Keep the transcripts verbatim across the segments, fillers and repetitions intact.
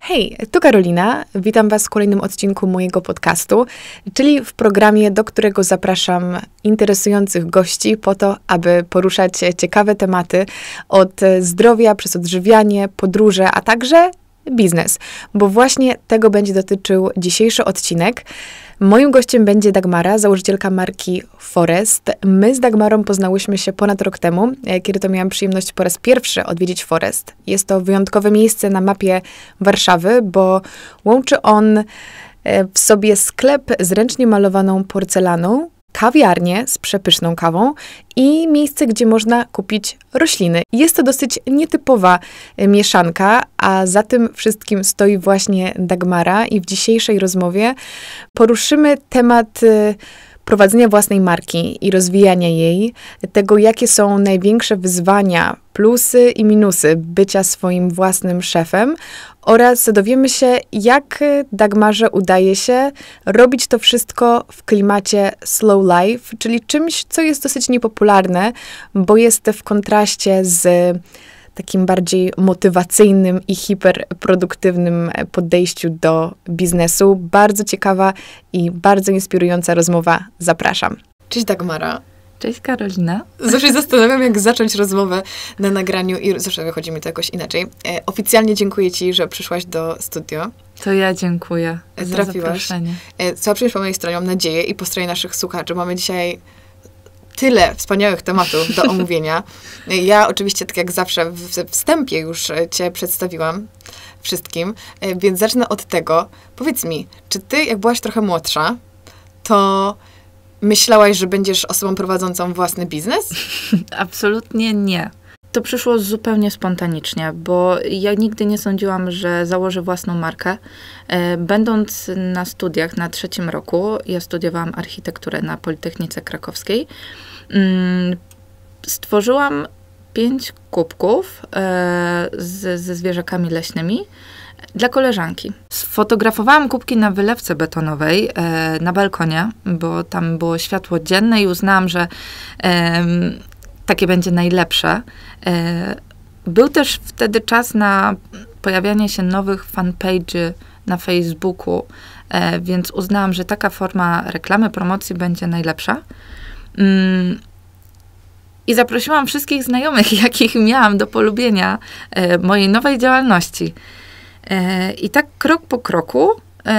Hej, tu Karolina. Witam Was w kolejnym odcinku mojego podcastu, czyli w programie, do którego zapraszam interesujących gości po to, aby poruszać ciekawe tematy od zdrowia przez odżywianie, podróże, a także biznes, bo właśnie tego będzie dotyczył dzisiejszy odcinek. Moim gościem będzie Dagmara, założycielka marki Forest. My z Dagmarą poznałyśmy się ponad rok temu, kiedy to miałam przyjemność po raz pierwszy odwiedzić Forest. Jest to wyjątkowe miejsce na mapie Warszawy, bo łączy on w sobie sklep z ręcznie malowaną porcelaną, kawiarnię z przepyszną kawą i miejsce, gdzie można kupić rośliny. Jest to dosyć nietypowa mieszanka, a za tym wszystkim stoi właśnie Dagmara i w dzisiejszej rozmowie poruszymy temat prowadzenia własnej marki i rozwijania jej, tego jakie są największe wyzwania, plusy i minusy bycia swoim własnym szefem oraz dowiemy się, jak Dagmarze udaje się robić to wszystko w klimacie slow life, czyli czymś, co jest dosyć niepopularne, bo jest w kontraście z takim bardziej motywacyjnym i hiperproduktywnym podejściu do biznesu. Bardzo ciekawa i bardzo inspirująca rozmowa. Zapraszam. Cześć Dagmara. Cześć Karolina. Zawsze się zastanawiam, jak zacząć rozmowę na nagraniu i zawsze wychodzi mi to jakoś inaczej. E, oficjalnie dziękuję Ci, że przyszłaś do studio. To ja dziękuję e, za trafiłaś. zaproszenie. E, cała przyjemność po mojej stronie, mam nadzieję, i po stronie naszych słuchaczy. Mamy dzisiaj tyle wspaniałych tematów do omówienia. Ja oczywiście, tak jak zawsze, w wstępie już Cię przedstawiłam wszystkim, więc zacznę od tego. Powiedz mi, czy Ty, jak byłaś trochę młodsza, to myślałaś, że będziesz osobą prowadzącą własny biznes? Absolutnie nie. To przyszło zupełnie spontanicznie, bo ja nigdy nie sądziłam, że założę własną markę. Będąc na studiach na trzecim roku, ja studiowałam architekturę na Politechnice Krakowskiej, stworzyłam pięć kubków z, ze zwierzakami leśnymi dla koleżanki. Sfotografowałam kubki na wylewce betonowej na balkonie, bo tam było światło dzienne i uznałam, że takie będzie najlepsze. Był też wtedy czas na pojawianie się nowych fanpage'y na Facebooku, więc uznałam, że taka forma reklamy, promocji będzie najlepsza. I zaprosiłam wszystkich znajomych, jakich miałam do polubienia mojej nowej działalności. I tak krok po kroku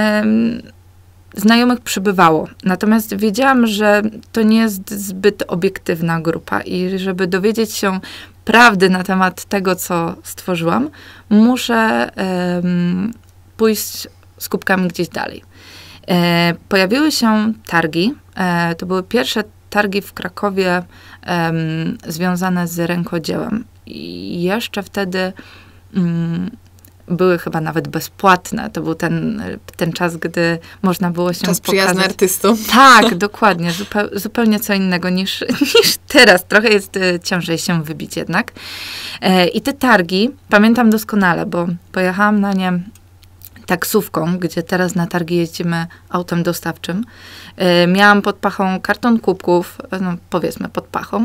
znajomych przybywało. Natomiast wiedziałam, że to nie jest zbyt obiektywna grupa i żeby dowiedzieć się prawdy na temat tego, co stworzyłam, muszę um, pójść z kubkami gdzieś dalej. E, pojawiły się targi. E, to były pierwsze targi w Krakowie um, związane z rękodziełem. I jeszcze wtedy um, były chyba nawet bezpłatne. To był ten, ten czas, gdy można było się czas przyjazny pokazać. artystom. Tak, dokładnie. Zupeł, zupełnie co innego niż, niż teraz. Trochę jest e, ciężej się wybić jednak. E, I te targi pamiętam doskonale, bo pojechałam na nie taksówką, gdzie teraz na targi jeździmy autem dostawczym. E, miałam pod pachą karton kubków, no powiedzmy pod pachą,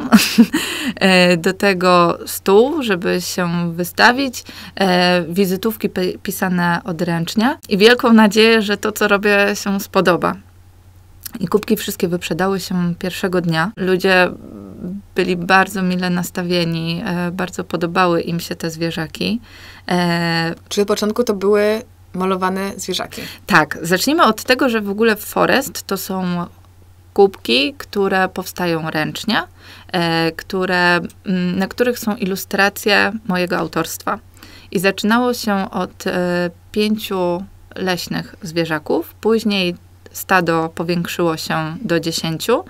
e, do tego stół, żeby się wystawić, e, wizytówki p- pisane odręcznie i wielką nadzieję, że to, co robię, się spodoba. I kubki wszystkie wyprzedały się pierwszego dnia. Ludzie byli bardzo mile nastawieni, e, bardzo podobały im się te zwierzaki. E, Czyli od początku to były malowane zwierzaki. Tak, zacznijmy od tego, że w ogóle Forest to są kubki, które powstają ręcznie, e, które, m, na których są ilustracje mojego autorstwa. I zaczynało się od e, pięciu leśnych zwierzaków, później stado powiększyło się do dziesięciu.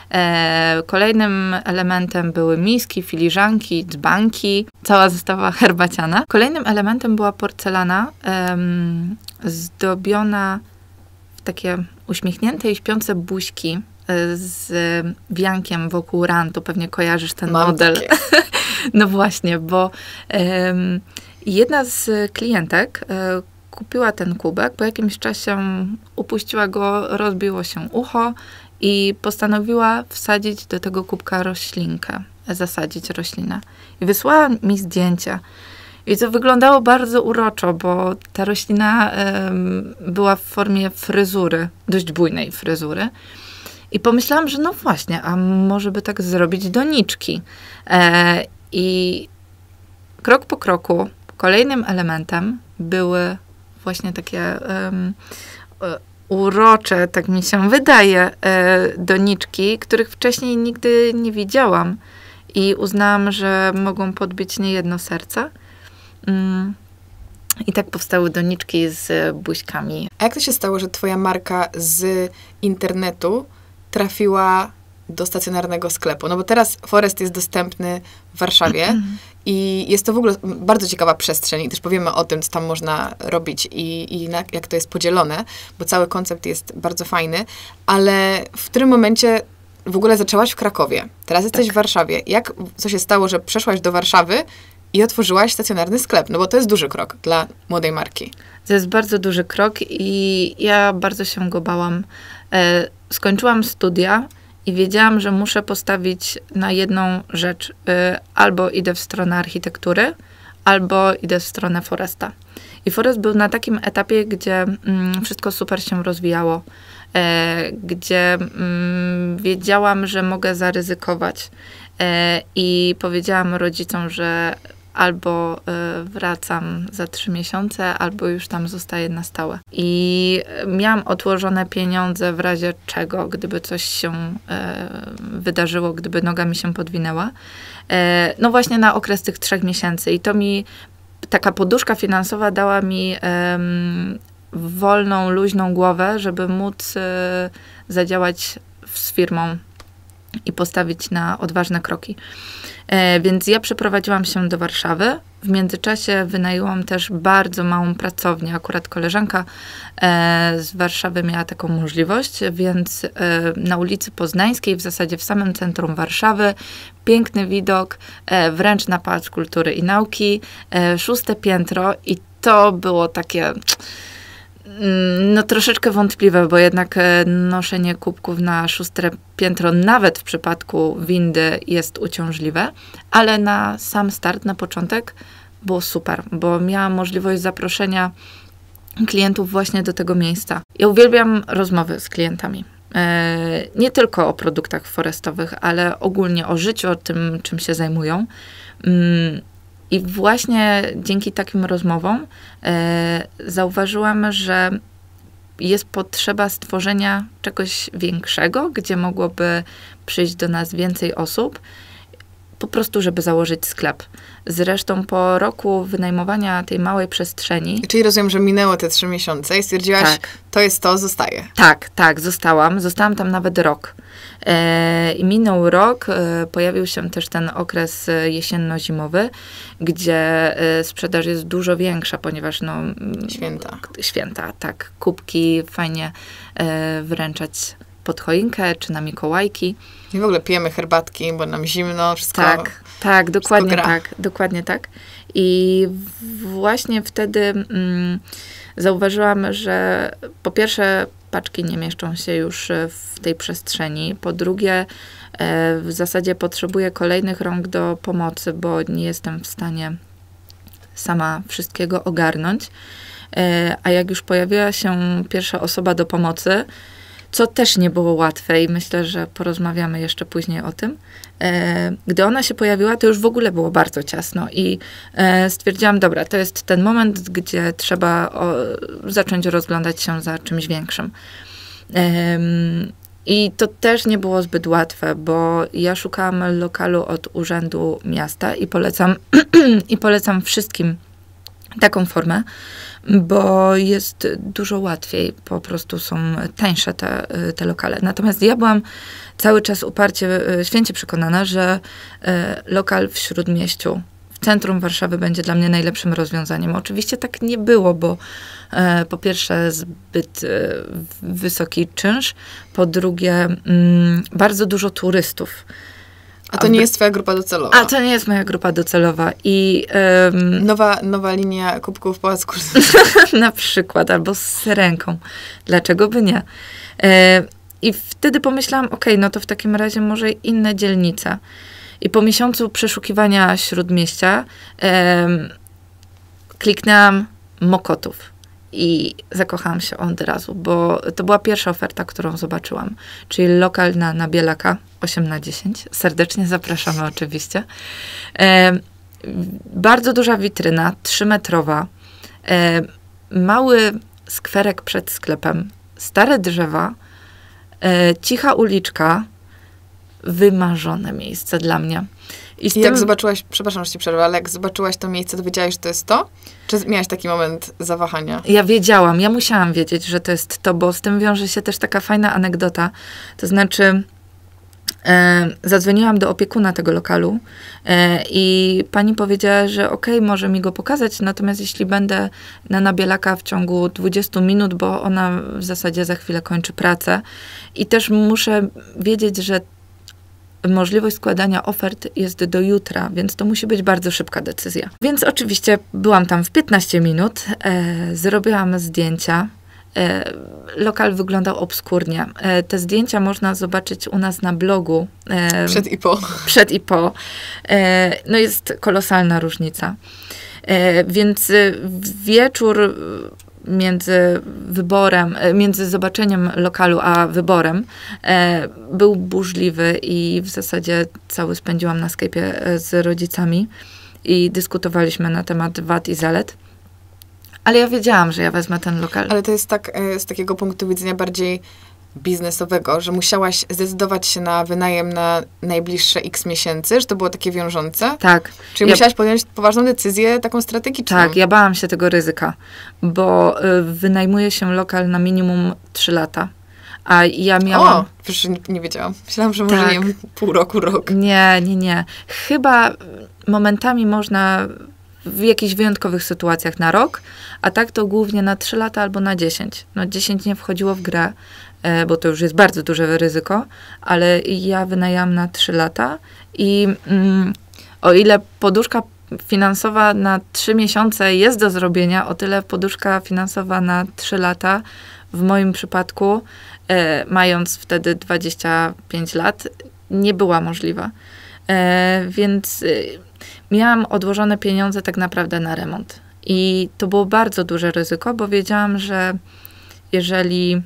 E, kolejnym elementem były miski, filiżanki, dzbanki, cała zestawa herbaciana. Kolejnym elementem była porcelana em, zdobiona w takie uśmiechnięte i śpiące buźki e, z wiankiem wokół rantu. Pewnie kojarzysz ten Mam model. takie. No właśnie, bo em, jedna z klientek e, kupiła ten kubek, po jakimś czasie upuściła go, rozbiło się ucho i postanowiła wsadzić do tego kubka roślinkę, zasadzić roślinę. I wysłała mi zdjęcia. I to wyglądało bardzo uroczo, bo ta roślina um, była w formie fryzury, dość bujnej fryzury. I pomyślałam, że no właśnie, a może by tak zrobić doniczki. E, I krok po kroku kolejnym elementem były właśnie takie um, urocze, tak mi się wydaje, e, doniczki, których wcześniej nigdy nie widziałam. I uznałam, że mogą podbić niejedno serce. Mm. I tak powstały doniczki z buźkami. A jak to się stało, że twoja marka z internetu trafiła do stacjonarnego sklepu? No bo teraz Forest jest dostępny w Warszawie i jest to w ogóle bardzo ciekawa przestrzeń i też powiemy o tym, co tam można robić i, i na, jak to jest podzielone, bo cały koncept jest bardzo fajny, ale w którym momencie w ogóle zaczęłaś w Krakowie? Teraz jesteś tak. w Warszawie. Jak, co się stało, że przeszłaś do Warszawy i otworzyłaś stacjonarny sklep? No bo to jest duży krok dla młodej marki. To jest bardzo duży krok i ja bardzo się go bałam. E, skończyłam studia i wiedziałam, że muszę postawić na jedną rzecz. E, albo idę w stronę architektury, albo idę w stronę Foresta. I Forest był na takim etapie, gdzie mm, wszystko super się rozwijało. E, gdzie mm, wiedziałam, że mogę zaryzykować. E, I powiedziałam rodzicom, że albo e, wracam za trzy miesiące, albo już tam zostaję na stałe. I miałam odłożone pieniądze w razie czego, gdyby coś się e, wydarzyło, gdyby noga mi się podwinęła. E, no właśnie na okres tych trzech miesięcy. I to mi, taka poduszka finansowa dała mi e, wolną, luźną głowę, żeby móc y, zadziałać z firmą i postawić na odważne kroki. E, więc ja przeprowadziłam się do Warszawy. W międzyczasie wynajęłam też bardzo małą pracownię. Akurat koleżanka e, z Warszawy miała taką możliwość, więc e, na ulicy Poznańskiej, w zasadzie w samym centrum Warszawy, piękny widok, e, wręcz na Pałac Kultury i Nauki, e, szóste piętro i to było takie... No troszeczkę wątpliwe, bo jednak noszenie kubków na szóste piętro, nawet w przypadku windy, jest uciążliwe, ale na sam start, na początek było super, bo miałam możliwość zaproszenia klientów właśnie do tego miejsca. Ja uwielbiam rozmowy z klientami. Nie tylko o produktach forestowych, ale ogólnie o życiu, o tym, czym się zajmują. I właśnie dzięki takim rozmowom e, zauważyłam, że jest potrzeba stworzenia czegoś większego, gdzie mogłoby przyjść do nas więcej osób, po prostu, żeby założyć sklep. Zresztą po roku wynajmowania tej małej przestrzeni... Czyli rozumiem, że minęło te trzy miesiące i stwierdziłaś, tak. to jest to, zostaje. Tak, tak, zostałam. Zostałam tam nawet rok. E, I minął rok, e, pojawił się też ten okres jesienno-zimowy, gdzie e, sprzedaż jest dużo większa, ponieważ no... Święta. Święta, tak. Kubki fajnie e, wręczać pod choinkę, czy na Mikołajki. I w ogóle pijemy herbatki, bo nam zimno, wszystko Tak, tak, dokładnie gra. tak, dokładnie tak. I właśnie wtedy mm, zauważyłam, że po pierwsze paczki nie mieszczą się już w tej przestrzeni, po drugie e, w zasadzie potrzebuję kolejnych rąk do pomocy, bo nie jestem w stanie sama wszystkiego ogarnąć. E, a jak już pojawiła się pierwsza osoba do pomocy, co też nie było łatwe i myślę, że porozmawiamy jeszcze później o tym. E, gdy ona się pojawiła, to już w ogóle było bardzo ciasno i e, stwierdziłam, dobra, to jest ten moment, gdzie trzeba o, zacząć rozglądać się za czymś większym. E, I to też nie było zbyt łatwe, bo ja szukałam lokalu od Urzędu Miasta i polecam, i polecam wszystkim taką formę, bo jest dużo łatwiej, po prostu są tańsze te, te lokale. Natomiast ja byłam cały czas uparcie, święcie przekonana, że lokal w Śródmieściu, w centrum Warszawy będzie dla mnie najlepszym rozwiązaniem. Oczywiście tak nie było, bo po pierwsze zbyt wysoki czynsz, po drugie bardzo dużo turystów. A to nie jest twoja grupa docelowa. A to nie jest moja grupa docelowa. I, um, nowa, nowa linia kubków Pałac Kultury. Na przykład, albo z syrenką. Dlaczego by nie? E, I wtedy pomyślałam, okej, okay, no to w takim razie może inne dzielnice. I po miesiącu przeszukiwania Śródmieścia e, kliknęłam Mokotów i zakochałam się od razu, bo to była pierwsza oferta, którą zobaczyłam, czyli lokal na, na Bielaka, osiem na dziesięć. Serdecznie zapraszamy oczywiście. E, bardzo duża witryna, trzymetrowa, e, mały skwerek przed sklepem, stare drzewa, e, cicha uliczka, wymarzone miejsce dla mnie. I, I tym... jak zobaczyłaś, przepraszam, że ci przerwę, ale jak zobaczyłaś to miejsce, to wiedziałaś, że to jest to? Czy miałaś taki moment zawahania? Ja wiedziałam, ja musiałam wiedzieć, że to jest to, bo z tym wiąże się też taka fajna anegdota. To znaczy, e, zadzwoniłam do opiekuna tego lokalu e, i pani powiedziała, że okej, okay, może mi go pokazać, natomiast jeśli będę na Nabielaka w ciągu dwudziestu minut, bo ona w zasadzie za chwilę kończy pracę i też muszę wiedzieć, że możliwość składania ofert jest do jutra, więc to musi być bardzo szybka decyzja. Więc oczywiście byłam tam w piętnaście minut, e, zrobiłam zdjęcia. E, lokal wyglądał obskurnie. E, te zdjęcia można zobaczyć u nas na blogu. E, przed i po. Przed i po. E, no jest kolosalna różnica. E, więc wieczór między wyborem, między zobaczeniem lokalu a wyborem e, był burzliwy i w zasadzie cały spędziłam na Skype'ie z rodzicami i dyskutowaliśmy na temat wad i zalet. Ale ja wiedziałam, że ja wezmę ten lokal. Ale to jest tak z takiego punktu widzenia bardziej biznesowego, że musiałaś zdecydować się na wynajem na najbliższe x miesięcy, że to było takie wiążące? Tak. Czyli ja... musiałaś podjąć poważną decyzję, taką strategiczną. Tak, ja bałam się tego ryzyka, bo y, wynajmuje się lokal na minimum trzy lata. A ja miałam... O, wiesz, nie, nie wiedziałam. Myślałam, że może tak. nie wiem, pół roku, rok. Nie, nie, nie. Chyba momentami można w jakichś wyjątkowych sytuacjach na rok, a tak to głównie na trzy lata albo na dziesięć. No dziesięć nie wchodziło w grę, bo to już jest bardzo duże ryzyko, ale ja wynajęłam na trzy lata i mm, o ile poduszka finansowa na trzy miesiące jest do zrobienia, o tyle poduszka finansowa na trzy lata w moim przypadku, e, mając wtedy dwadzieścia pięć lat, nie była możliwa. E, więc e, miałam odłożone pieniądze tak naprawdę na remont. I to było bardzo duże ryzyko, bo wiedziałam, że jeżeli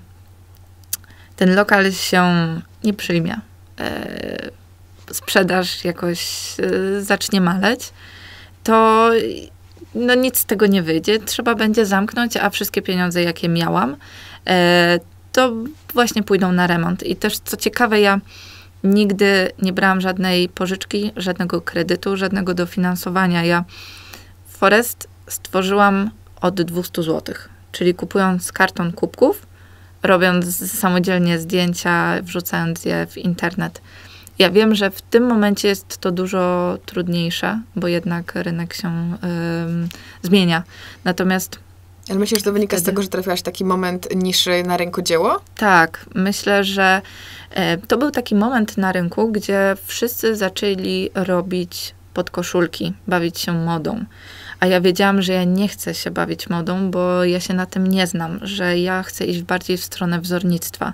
ten lokal się nie przyjmie, e, sprzedaż jakoś e, zacznie maleć, to no nic z tego nie wyjdzie. Trzeba będzie zamknąć, a wszystkie pieniądze, jakie miałam, e, to właśnie pójdą na remont. I też, co ciekawe, ja nigdy nie brałam żadnej pożyczki, żadnego kredytu, żadnego dofinansowania. Ja Forest stworzyłam od dwieście złotych, czyli kupując karton kubków, robiąc samodzielnie zdjęcia, wrzucając je w internet. Ja wiem, że w tym momencie jest to dużo trudniejsze, bo jednak rynek się ym, zmienia. Natomiast... Ale myślisz, że to wynika wtedy... z tego, że trafiłaś w taki moment niszy na rękodzieło? Tak. Myślę, że e, to był taki moment na rynku, gdzie wszyscy zaczęli robić podkoszulki, bawić się modą. A ja wiedziałam, że ja nie chcę się bawić modą, bo ja się na tym nie znam, że ja chcę iść bardziej w stronę wzornictwa.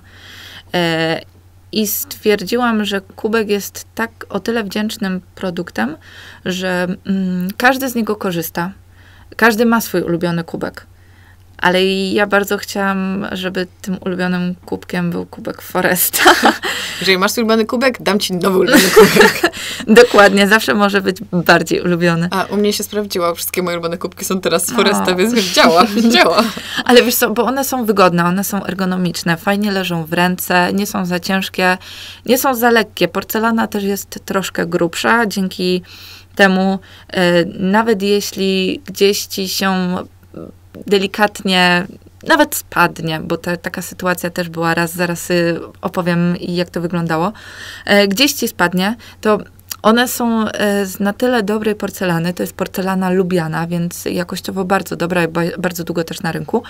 E, I stwierdziłam, że kubek jest tak o tyle wdzięcznym produktem, że mm, każdy z niego korzysta. Każdy ma swój ulubiony kubek. Ale ja bardzo chciałam, żeby tym ulubionym kubkiem był kubek Foresta. Jeżeli masz swój ulubiony kubek, dam ci nowy ulubiony kubek. Dokładnie, zawsze może być bardziej ulubiony. A u mnie się sprawdziło, wszystkie moje ulubione kubki są teraz z Foresta, o. Więc już działa, działa. Ale wiesz co, bo one są wygodne, one są ergonomiczne, fajnie leżą w ręce, nie są za ciężkie, nie są za lekkie. Porcelana też jest troszkę grubsza, dzięki temu e, nawet jeśli gdzieś ci się delikatnie, nawet spadnie, bo ta, taka sytuacja też była raz, zaraz y, opowiem, jak to wyglądało. E, gdzieś ci spadnie, to one są e, z na tyle dobrej porcelany, to jest porcelana lubiana, więc jakościowo bardzo dobra i ba, bardzo długo też na rynku.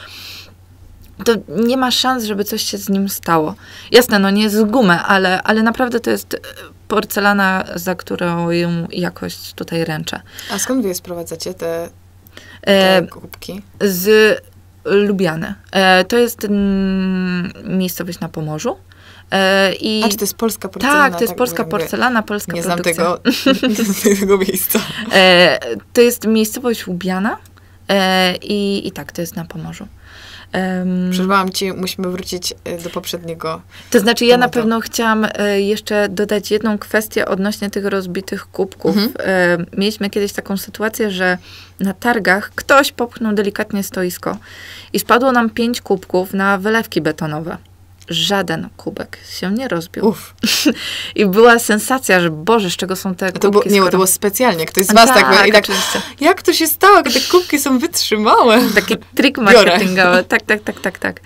To nie ma szans, żeby coś się z nim stało. Jasne, no nie jest z gumy, ale, ale naprawdę to jest porcelana, za którą ją jakość tutaj ręczę. A skąd wy je sprowadzacie, te Te kubki? Z Lubiany. E, to jest mm, miejscowość na Pomorzu. E, i A czy to jest polska porcelana? Tak, to jest tak, polska porcelana, polska nie produkcja. Nie znam tego, tego miejsca. E, to jest miejscowość Lubiana. E, i, I tak, to jest na Pomorzu. Um, Przerwałam ci, musimy wrócić do poprzedniego. To znaczy, ja tematu. na pewno chciałam e, jeszcze dodać jedną kwestię odnośnie tych rozbitych kubków. Mhm. E, mieliśmy kiedyś taką sytuację, że na targach ktoś popchnął delikatnie stoisko i spadło nam pięć kubków na wylewki betonowe. Żaden kubek się nie rozbił. Uf. I była sensacja, że Boże, z czego są te kubki? To było, nie, skoro... to było specjalnie. Ktoś z was tak, tak, i tak jak to się stało, te kubki są wytrzymałe? Taki trik marketingowy. Tak, tak, tak, tak, tak.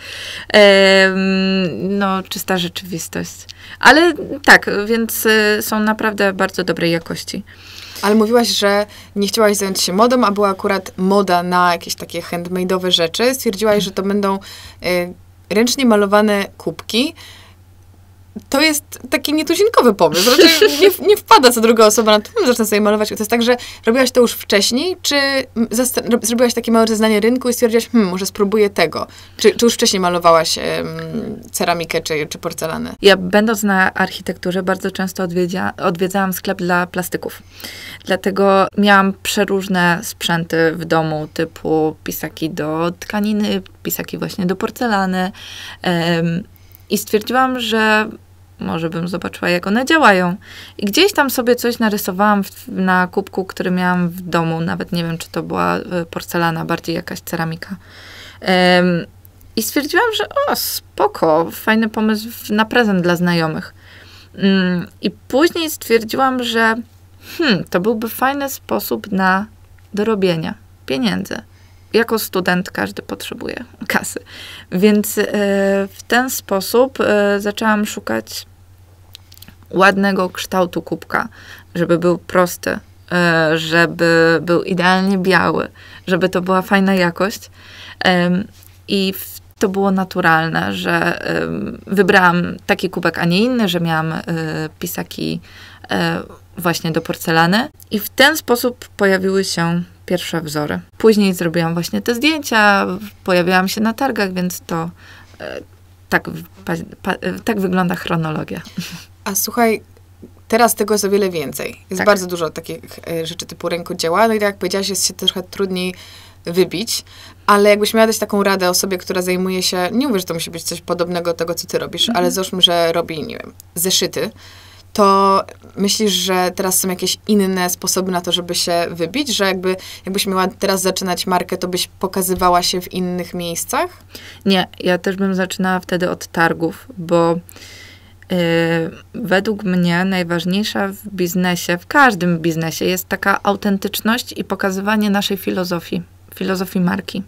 Ehm, no, czysta rzeczywistość. Ale tak, więc y, są naprawdę bardzo dobrej jakości. Ale mówiłaś, że nie chciałaś zająć się modą, a była akurat moda na jakieś takie handmade'owe rzeczy. Stwierdziłaś, hmm. że to będą... Y, ręcznie malowane kubki, to jest taki nietuzinkowy pomysł. Raczej nie, nie wpada co druga osoba na to, zacznę sobie malować. To jest tak, że robiłaś to już wcześniej, czy zasta- zrobiłaś takie małe rozeznanie rynku i stwierdziłaś, hmm, może spróbuję tego. Czy, czy już wcześniej malowałaś um, ceramikę czy, czy porcelanę? Ja będąc na architekturze bardzo często odwiedzia- odwiedzałam sklep dla plastyków. Dlatego miałam przeróżne sprzęty w domu, typu pisaki do tkaniny, pisaki właśnie do porcelany. Um, I stwierdziłam, że może bym zobaczyła, jak one działają. I gdzieś tam sobie coś narysowałam w, na kubku, który miałam w domu. Nawet nie wiem, czy to była porcelana, bardziej jakaś ceramika. Um, I stwierdziłam, że o, spoko, fajny pomysł na prezent dla znajomych. Um, I później stwierdziłam, że hmm, to byłby fajny sposób na dorobienie pieniędzy. Jako student każdy potrzebuje kasy. Więc y, w ten sposób y, zaczęłam szukać ładnego kształtu kubka, żeby był prosty, y, żeby był idealnie biały, żeby to była fajna jakość. Y, I w, to było naturalne, że y, wybrałam taki kubek, a nie inny, że miałam y, pisaki y, właśnie do porcelany. I w ten sposób pojawiły się pierwsze wzory. Później zrobiłam właśnie te zdjęcia, pojawiałam się na targach, więc to e, tak, pa, pa, tak wygląda chronologia. A słuchaj, teraz tego jest o wiele więcej. Jest tak. bardzo dużo takich e, rzeczy typu rękodzieła. No i tak jak powiedziałaś, jest się trochę trudniej wybić, ale jakbyś miała dać taką radę osobie, która zajmuje się, nie mówię, że to musi być coś podobnego do tego, co ty robisz, mhm. ale załóżmy, że robi, nie wiem, zeszyty, to myślisz, że teraz są jakieś inne sposoby na to, żeby się wybić? Że jakby, jakbyś miała teraz zaczynać markę, to byś pokazywała się w innych miejscach? Nie, ja też bym zaczynała wtedy od targów, bo yy, według mnie najważniejsza w biznesie, w każdym biznesie jest taka autentyczność i pokazywanie naszej filozofii, filozofii marki.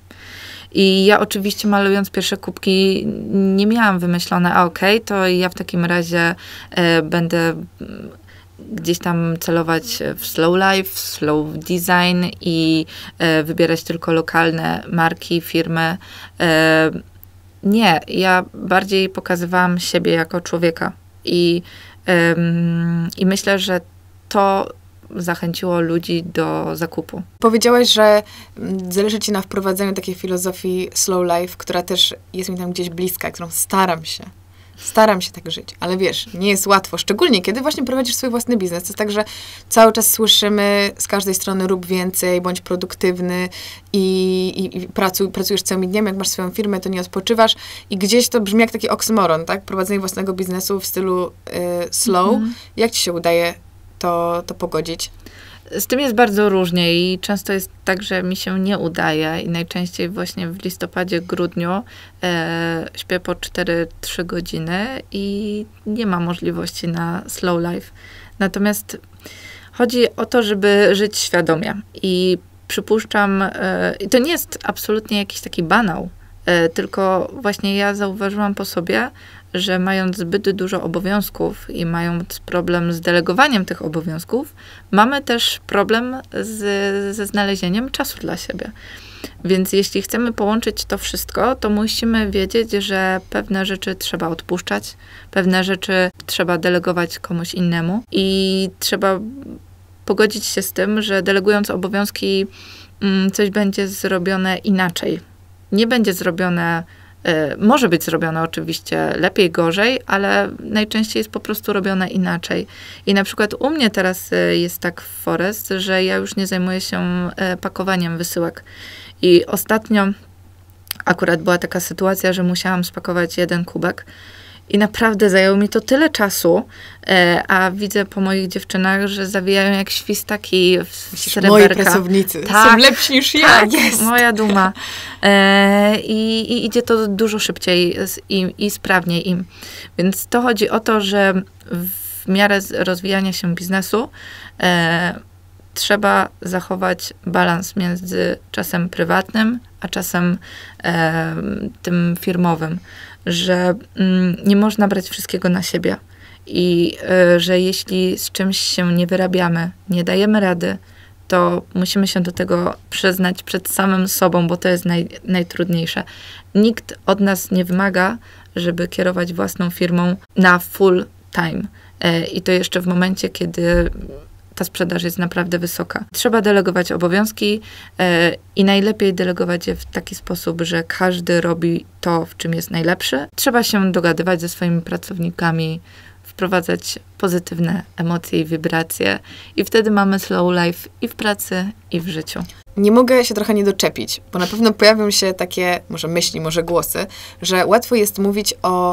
I ja oczywiście malując pierwsze kubki nie miałam wymyślone, a okej, okay, to ja w takim razie e, będę gdzieś tam celować w slow life, w slow design i e, wybierać tylko lokalne marki, firmy. E, nie, ja bardziej pokazywałam siebie jako człowieka i, e, i myślę, że to zachęciło ludzi do zakupu. Powiedziałaś, że zależy ci na wprowadzeniu takiej filozofii slow life, która też jest mi tam gdzieś bliska, którą staram się. Staram się tak żyć, ale wiesz, nie jest łatwo, szczególnie kiedy właśnie prowadzisz swój własny biznes. To jest tak, że cały czas słyszymy z każdej strony rób więcej, bądź produktywny i, i, i pracuj, pracujesz całymi dniami, jak masz swoją firmę, to nie odpoczywasz i gdzieś to brzmi jak taki oksymoron, tak? Prowadzenie własnego biznesu w stylu y, slow. Mm-hmm. Jak ci się udaje to, to pogodzić? Z tym jest bardzo różnie i często jest tak, że mi się nie udaje i najczęściej właśnie w listopadzie, grudniu e, śpię po cztery trzy godziny i nie ma możliwości na slow life. Natomiast chodzi o to, żeby żyć świadomie i przypuszczam, e, i to nie jest absolutnie jakiś taki banał, e, tylko właśnie ja zauważyłam po sobie, że mając zbyt dużo obowiązków i mając problem z delegowaniem tych obowiązków, mamy też problem z, ze znalezieniem czasu dla siebie. Więc jeśli chcemy połączyć to wszystko, to musimy wiedzieć, że pewne rzeczy trzeba odpuszczać, pewne rzeczy trzeba delegować komuś innemu i trzeba pogodzić się z tym, że delegując obowiązki, coś będzie zrobione inaczej. Nie będzie zrobione Może być zrobione oczywiście lepiej, gorzej, ale najczęściej jest po prostu robione inaczej. I na przykład u mnie teraz jest tak w Forest, że ja już nie zajmuję się pakowaniem wysyłek. I ostatnio akurat była taka sytuacja, że musiałam spakować jeden kubek i naprawdę zajęło mi to tyle czasu, e, a widzę po moich dziewczynach, że zawijają jak świstaki w Myślisz, sreberka. moi pracownicy tak, są lepsi niż ja. tak, Jest. moja duma. E, i, I idzie to dużo szybciej i, i sprawniej im. Więc to chodzi o to, że w miarę rozwijania się biznesu e, trzeba zachować balans między czasem prywatnym, a czasem e, tym firmowym, że mm, nie można brać wszystkiego na siebie i e, że jeśli z czymś się nie wyrabiamy, nie dajemy rady, to musimy się do tego przyznać przed samym sobą, bo to jest naj, najtrudniejsze. Nikt od nas nie wymaga, żeby kierować własną firmą na full time. E, I to jeszcze w momencie, kiedy ta sprzedaż jest naprawdę wysoka. Trzeba delegować obowiązki e, i najlepiej delegować je w taki sposób, że każdy robi to, w czym jest najlepszy. Trzeba się dogadywać ze swoimi pracownikami, wprowadzać pozytywne emocje i wibracje i wtedy mamy slow life i w pracy, i w życiu. Nie mogę się trochę nie doczepić, bo na pewno pojawią się takie, może myśli, może głosy, że łatwo jest mówić o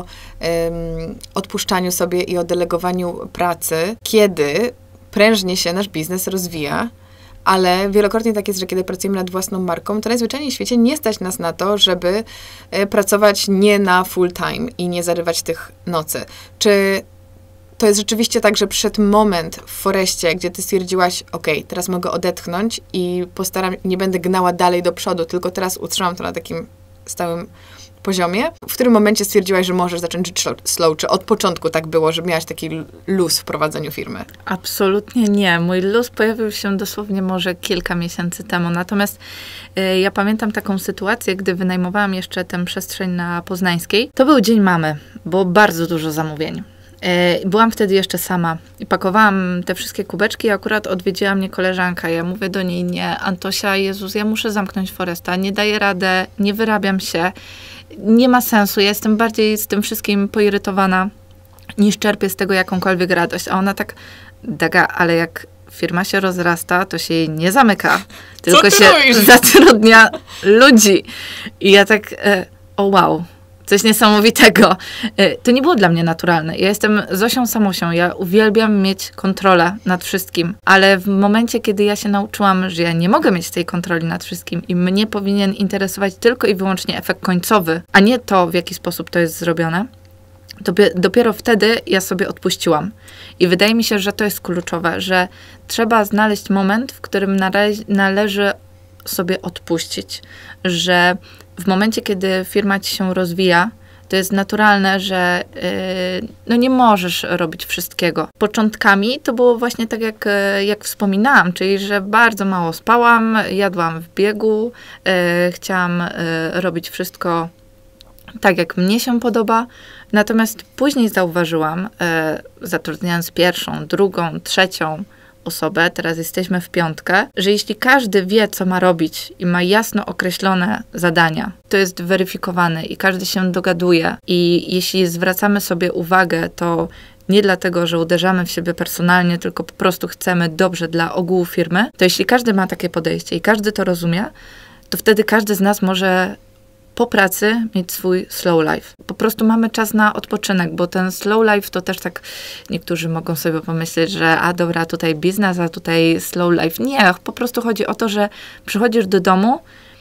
um, odpuszczaniu sobie i o delegowaniu pracy, kiedy prężnie się nasz biznes rozwija, ale wielokrotnie tak jest, że kiedy pracujemy nad własną marką, to najzwyczajniej w świecie nie stać nas na to, żeby pracować nie na full time i nie zarywać tych nocy. Czy to jest rzeczywiście tak, że przyszedł moment w Foreście, gdzie ty stwierdziłaś, ok, teraz mogę odetchnąć i postaram, nie będę gnała dalej do przodu, tylko teraz utrzymam to na takim stałym poziomie. W którym momencie stwierdziłaś, że możesz zacząć żyć slow? Czy od początku tak było, że miałaś taki luz w prowadzeniu firmy? Absolutnie nie. Mój luz pojawił się dosłownie może kilka miesięcy temu. Natomiast y, ja pamiętam taką sytuację, gdy wynajmowałam jeszcze tę przestrzeń na Poznańskiej. To był Dzień Mamy. Było bardzo dużo zamówień. Y, byłam wtedy jeszcze sama i pakowałam te wszystkie kubeczki i akurat odwiedziła mnie koleżanka. Ja mówię do niej, nie, Antosia, Jezus, ja muszę zamknąć Foresta. Nie daję radę, nie wyrabiam się. Nie ma sensu. Ja jestem bardziej z tym wszystkim poirytowana, niż czerpię z tego jakąkolwiek radość. A ona tak, Daga, ale jak firma się rozrasta, to się jej nie zamyka, tylko się robisz? Zatrudnia ludzi. I ja tak, e, o wow, coś niesamowitego. E, to nie było dla mnie naturalne. Ja jestem Zosią Samusią. Ja uwielbiam mieć kontrolę nad wszystkim. Ale w momencie, kiedy ja się nauczyłam, że ja nie mogę mieć tej kontroli nad wszystkim i mnie powinien interesować tylko i wyłącznie efekt końcowy, a nie to, w jaki sposób to jest zrobione, to dopiero wtedy ja sobie odpuściłam. I wydaje mi się, że to jest kluczowe, że trzeba znaleźć moment, w którym nale- należy sobie odpuścić. Że w momencie, kiedy firma ci się rozwija, to jest naturalne, że yy, no nie możesz robić wszystkiego. Początkami to było właśnie tak, jak, jak wspominałam, czyli że bardzo mało spałam, jadłam w biegu, yy, chciałam yy, robić wszystko tak, jak mnie się podoba. Natomiast później zauważyłam, e, zatrudniając pierwszą, drugą, trzecią osobę, teraz jesteśmy w piątkę, że jeśli każdy wie, co ma robić i ma jasno określone zadania, to jest weryfikowane i każdy się dogaduje. I jeśli zwracamy sobie uwagę, to nie dlatego, że uderzamy w siebie personalnie, tylko po prostu chcemy dobrze dla ogółu firmy, to jeśli każdy ma takie podejście i każdy to rozumie, to wtedy każdy z nas może po pracy mieć swój slow life. Po prostu mamy czas na odpoczynek, bo ten slow life to też tak niektórzy mogą sobie pomyśleć, że a dobra, tutaj biznes, a tutaj slow life. Nie, po prostu chodzi o to, że przychodzisz do domu,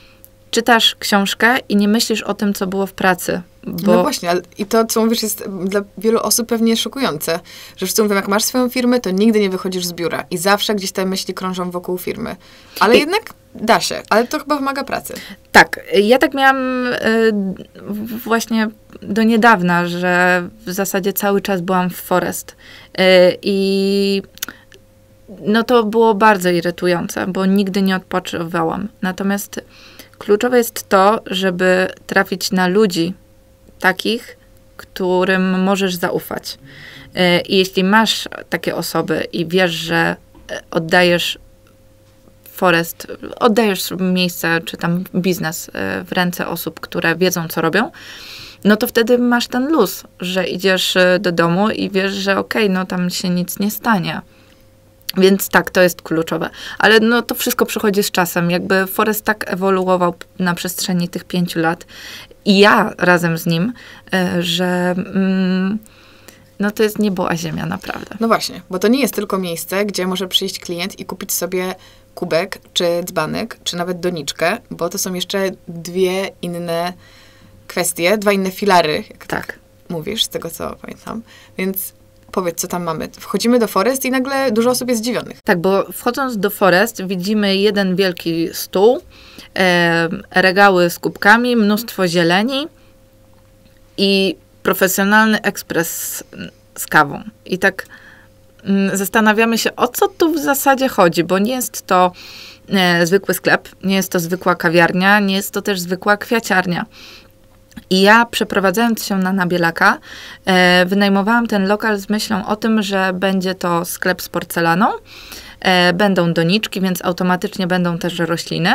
czytasz książkę i nie myślisz o tym, co było w pracy. Bo... No właśnie, ale i to, co mówisz, jest dla wielu osób pewnie szokujące. Że wszyscy mówią, jak masz swoją firmę, to nigdy nie wychodzisz z biura. I zawsze gdzieś te myśli krążą wokół firmy. Ale I... jednak da się. Ale to chyba wymaga pracy. Tak. Ja tak miałam y, właśnie do niedawna, że w zasadzie cały czas byłam w Forest. Y, I no to było bardzo irytujące, bo nigdy nie odpoczywałam. Natomiast kluczowe jest to, żeby trafić na ludzi takich, którym możesz zaufać. I jeśli masz takie osoby i wiesz, że oddajesz Forest, oddajesz miejsce, czy tam biznes w ręce osób, które wiedzą, co robią, no to wtedy masz ten luz, że idziesz do domu i wiesz, że okej, okay, no tam się nic nie stanie. Więc tak, to jest kluczowe. Ale no to wszystko przychodzi z czasem. Jakby Forest tak ewoluował na przestrzeni tych pięciu lat i ja razem z nim, że mm, no to jest niebo a ziemia, naprawdę. No właśnie, bo to nie jest tylko miejsce, gdzie może przyjść klient i kupić sobie kubek, czy dzbanek, czy nawet doniczkę, bo to są jeszcze dwie inne kwestie, dwa inne filary, jak tak, tak mówisz, z tego co pamiętam. Więc powiedz, co tam mamy. Wchodzimy do Forest i nagle dużo osób jest zdziwionych. Tak, bo wchodząc do Forest widzimy jeden wielki stół, e, regały z kubkami, mnóstwo zieleni i profesjonalny ekspres z kawą. I tak mm, zastanawiamy się, o co tu w zasadzie chodzi, bo nie jest to e, zwykły sklep, nie jest to zwykła kawiarnia, nie jest to też zwykła kwiaciarnia. I ja, przeprowadzając się na Nabielaka, e, wynajmowałam ten lokal z myślą o tym, że będzie to sklep z porcelaną, e, będą doniczki, więc automatycznie będą też rośliny.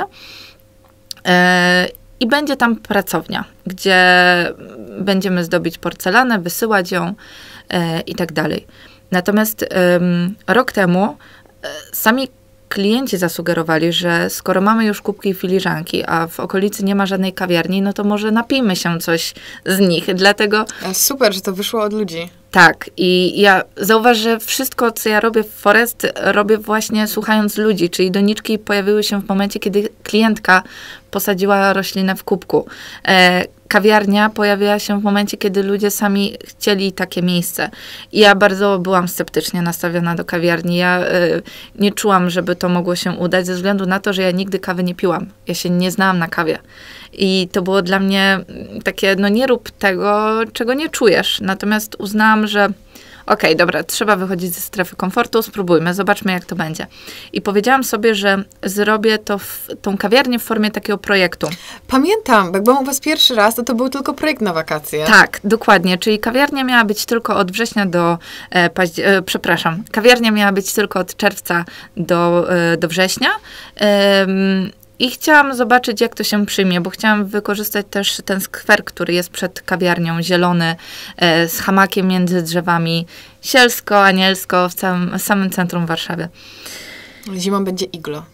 E, I będzie tam pracownia, gdzie będziemy zdobić porcelanę, wysyłać ją e, i tak dalej. Natomiast e, rok temu e, sami klienci zasugerowali, że skoro mamy już kubki i filiżanki, a w okolicy nie ma żadnej kawiarni, no to może napijmy się coś z nich. Dlatego... Super, że to wyszło od ludzi. Tak. I ja zauważ, że wszystko, co ja robię w Forest, robię właśnie słuchając ludzi. Czyli doniczki pojawiły się w momencie, kiedy klientka posadziła roślinę w kubku. E, kawiarnia pojawiła się w momencie, kiedy ludzie sami chcieli takie miejsce. I ja bardzo byłam sceptycznie nastawiona do kawiarni. Ja y, nie czułam, żeby to mogło się udać, ze względu na to, że ja nigdy kawy nie piłam. Ja się nie znałam na kawie. I to było dla mnie takie, no nie rób tego, czego nie czujesz. Natomiast uznałam, że okej, okay, dobra, trzeba wychodzić ze strefy komfortu, spróbujmy, zobaczmy, jak to będzie. I powiedziałam sobie, że zrobię to w, tą kawiarnię w formie takiego projektu. Pamiętam, jak byłam u was pierwszy raz, to to był tylko projekt na wakacje. Tak, dokładnie, czyli kawiarnia miała być tylko od września do, e, paździ- e, przepraszam, kawiarnia miała być tylko od czerwca do, e, do września. E, I chciałam zobaczyć, jak to się przyjmie, bo chciałam wykorzystać też ten skwer, który jest przed kawiarnią, zielony, e, z hamakiem między drzewami, sielsko, anielsko, w całym, w samym centrum Warszawy. Zimą będzie iglo.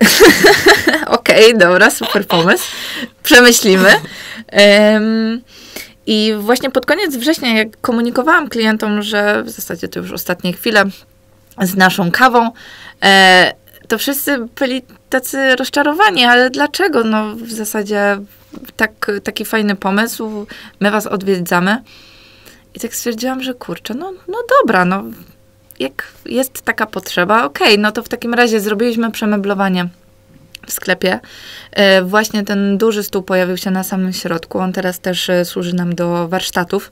Okej, okay, dobra, super pomysł. Przemyślimy. Um, I właśnie pod koniec września, jak komunikowałam klientom, że w zasadzie to już ostatnie chwile z naszą kawą, e, to wszyscy byli tacy rozczarowani, ale dlaczego? No w zasadzie tak, taki fajny pomysł, my was odwiedzamy. I tak stwierdziłam, że kurczę, no, no dobra, no jak jest taka potrzeba, okej, okay, no to w takim razie zrobiliśmy przemeblowanie w sklepie. E, właśnie ten duży stół pojawił się na samym środku, on teraz też e, służy nam do warsztatów,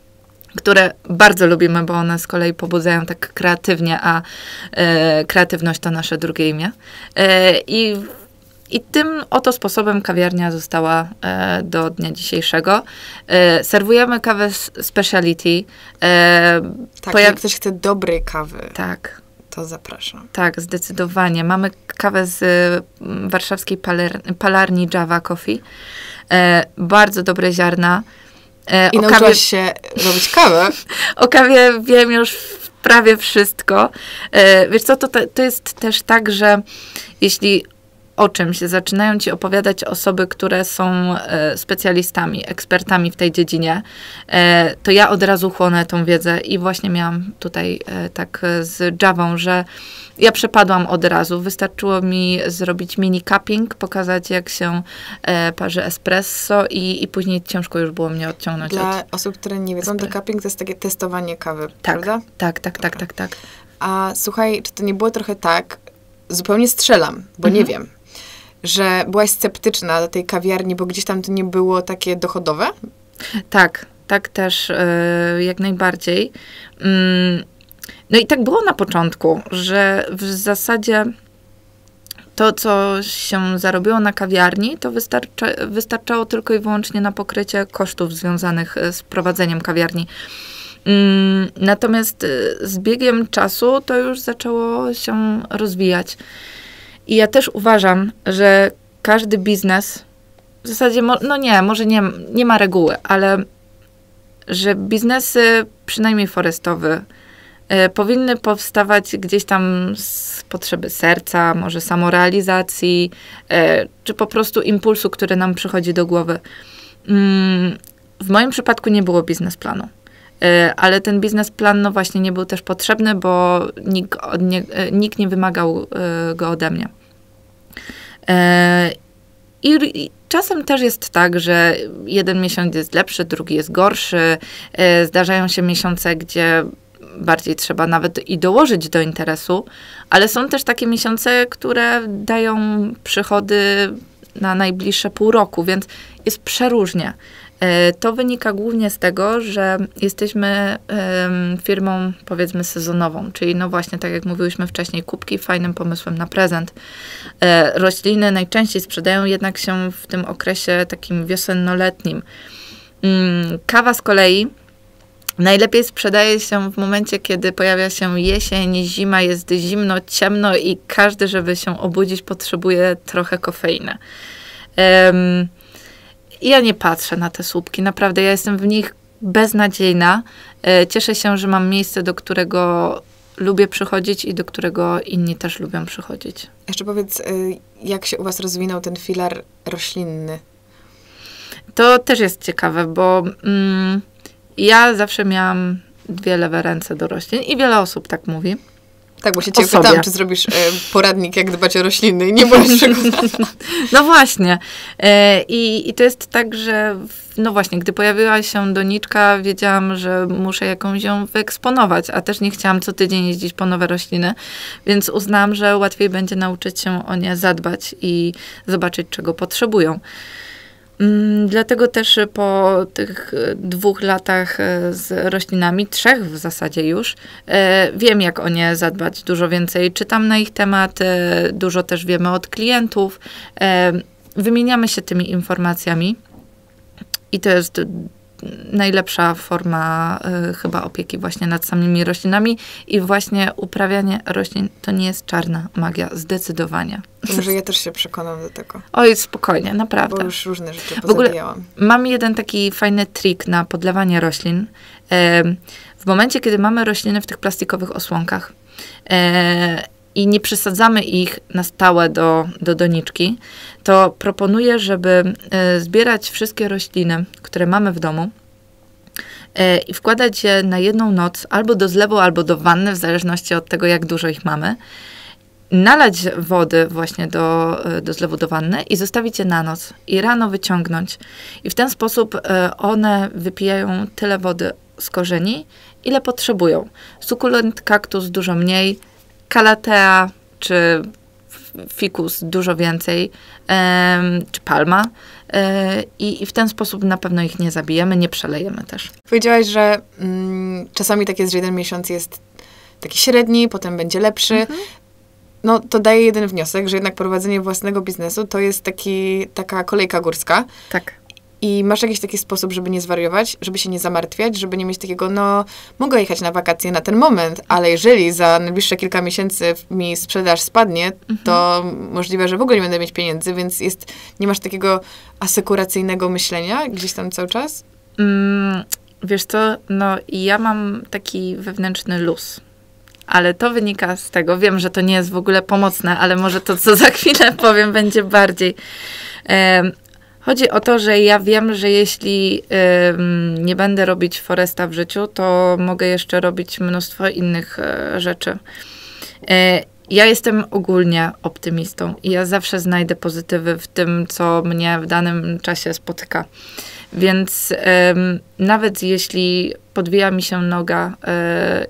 które bardzo lubimy, bo one z kolei pobudzają tak kreatywnie, a e, kreatywność to nasze drugie imię. E, i, I tym oto sposobem kawiarnia została e, do dnia dzisiejszego. E, serwujemy kawę speciality. E, tak, pojaw... jak ktoś chce dobrej kawy, tak, to zapraszam. Tak, zdecydowanie. Mamy kawę z m, warszawskiej paler- palarni Java Coffee. E, bardzo dobre ziarna. E, I nauczyłaś kawie... się robić kawę? O kawie wiem już prawie wszystko. E, wiesz co, to, to jest też tak, że jeśli o czymś zaczynają ci opowiadać osoby, które są e, specjalistami, ekspertami w tej dziedzinie, e, to ja od razu chłonę tą wiedzę i właśnie miałam tutaj e, tak z Javą, że ja przepadłam od razu. Wystarczyło mi zrobić mini cupping, pokazać jak się e, parzy espresso i, i później ciężko już było mnie odciągnąć. Dla od osób, które nie wiedzą, to cupping to jest takie testowanie kawy, tak, prawda? Tak, tak, tak, tak, tak. A słuchaj, czy to nie było trochę tak, zupełnie strzelam, bo mhm. nie wiem, że byłaś sceptyczna do tej kawiarni, bo gdzieś tam to nie było takie dochodowe? Tak, tak też yy, jak najbardziej. Yy, no i tak było na początku, że w zasadzie to, co się zarobiło na kawiarni, to wystarcza, wystarczało tylko i wyłącznie na pokrycie kosztów związanych z prowadzeniem kawiarni. Yy, natomiast z biegiem czasu to już zaczęło się rozwijać. I ja też uważam, że każdy biznes, w zasadzie, no nie, może nie, nie ma reguły, ale że biznesy, przynajmniej forestowy, e, powinny powstawać gdzieś tam z potrzeby serca, może samorealizacji, e, czy po prostu impulsu, który nam przychodzi do głowy. Mm, w moim przypadku nie było biznesplanu. Ale ten biznesplan, no właśnie, nie był też potrzebny, bo nikt, od nie, nikt nie wymagał go ode mnie. I, I czasem też jest tak, że jeden miesiąc jest lepszy, drugi jest gorszy. Zdarzają się miesiące, gdzie bardziej trzeba nawet i dołożyć do interesu, ale są też takie miesiące, które dają przychody na najbliższe pół roku, więc jest przeróżnie. To wynika głównie z tego, że jesteśmy um, firmą, powiedzmy, sezonową, czyli no właśnie, tak jak mówiłyśmy wcześniej, kubki fajnym pomysłem na prezent. E, rośliny najczęściej sprzedają jednak się w tym okresie takim wiosennoletnim. Mm, kawa z kolei najlepiej sprzedaje się w momencie, kiedy pojawia się jesień, zima, jest zimno, ciemno i każdy, żeby się obudzić, potrzebuje trochę kofeiny. Um, Ja nie patrzę na te słupki, naprawdę, ja jestem w nich beznadziejna. Cieszę się, że mam miejsce, do którego lubię przychodzić i do którego inni też lubią przychodzić. Jeszcze powiedz, jak się u was rozwinął ten filar roślinny? To też jest ciekawe, bo mm, ja zawsze miałam dwie lewe ręce do roślin i wiele osób tak mówi. Tak, bo się cię pytałam, czy zrobisz e, poradnik, jak dbać o rośliny i nie byłaś przekonana. No właśnie. E, i, I to jest tak, że w, no właśnie, gdy pojawiła się doniczka, wiedziałam, że muszę jakąś ją wyeksponować, a też nie chciałam co tydzień jeździć po nowe rośliny, więc uznałam, że łatwiej będzie nauczyć się o nie zadbać i zobaczyć, czego potrzebują. Dlatego też po tych dwóch latach z roślinami, trzech w zasadzie już, wiem, jak o nie zadbać. Dużo więcej czytam na ich temat, dużo też wiemy od klientów. Wymieniamy się tymi informacjami i to jest najlepsza forma y, chyba opieki właśnie nad samymi roślinami i właśnie uprawianie roślin to nie jest czarna magia, zdecydowanie. Może ja też się przekonam do tego. Oj, spokojnie, naprawdę. Bo już różne rzeczy w ogóle pozabijałam. Mam jeden taki fajny trik na podlewanie roślin. W momencie, kiedy mamy rośliny w tych plastikowych osłonkach i nie przesadzamy ich na stałe do, do doniczki, to proponuję, żeby zbierać wszystkie rośliny, które mamy w domu i wkładać je na jedną noc albo do zlewu, albo do wanny, w zależności od tego, jak dużo ich mamy. Nalać wody właśnie do, do zlewu, do wanny i zostawić je na noc i rano wyciągnąć. I w ten sposób one wypijają tyle wody z korzeni, ile potrzebują. Sukulent, kaktus dużo mniej, kalatea czy fikus dużo więcej, czy palma. I, I w ten sposób na pewno ich nie zabijemy, nie przelejemy też. Powiedziałaś, że mm, czasami tak jest, że jeden miesiąc jest taki średni, potem będzie lepszy. Mhm. No to daje jeden wniosek, że jednak prowadzenie własnego biznesu to jest taki, taka kolejka górska. Tak. I masz jakiś taki sposób, żeby nie zwariować, żeby się nie zamartwiać, żeby nie mieć takiego, no mogę jechać na wakacje na ten moment, ale jeżeli za najbliższe kilka miesięcy mi sprzedaż spadnie, mhm. to możliwe, że w ogóle nie będę mieć pieniędzy, więc jest, nie masz takiego asekuracyjnego myślenia gdzieś tam cały czas? Mm, wiesz co, no ja mam taki wewnętrzny luz. Ale to wynika z tego, wiem, że to nie jest w ogóle pomocne, ale może to, co za chwilę powiem, będzie bardziej. Um, chodzi o to, że ja wiem, że jeśli um, nie będę robić foresta w życiu, to mogę jeszcze robić mnóstwo innych e, rzeczy. E, ja jestem ogólnie optymistą i ja zawsze znajdę pozytywy w tym, co mnie w danym czasie spotyka. Więc um, nawet jeśli podwija mi się noga e,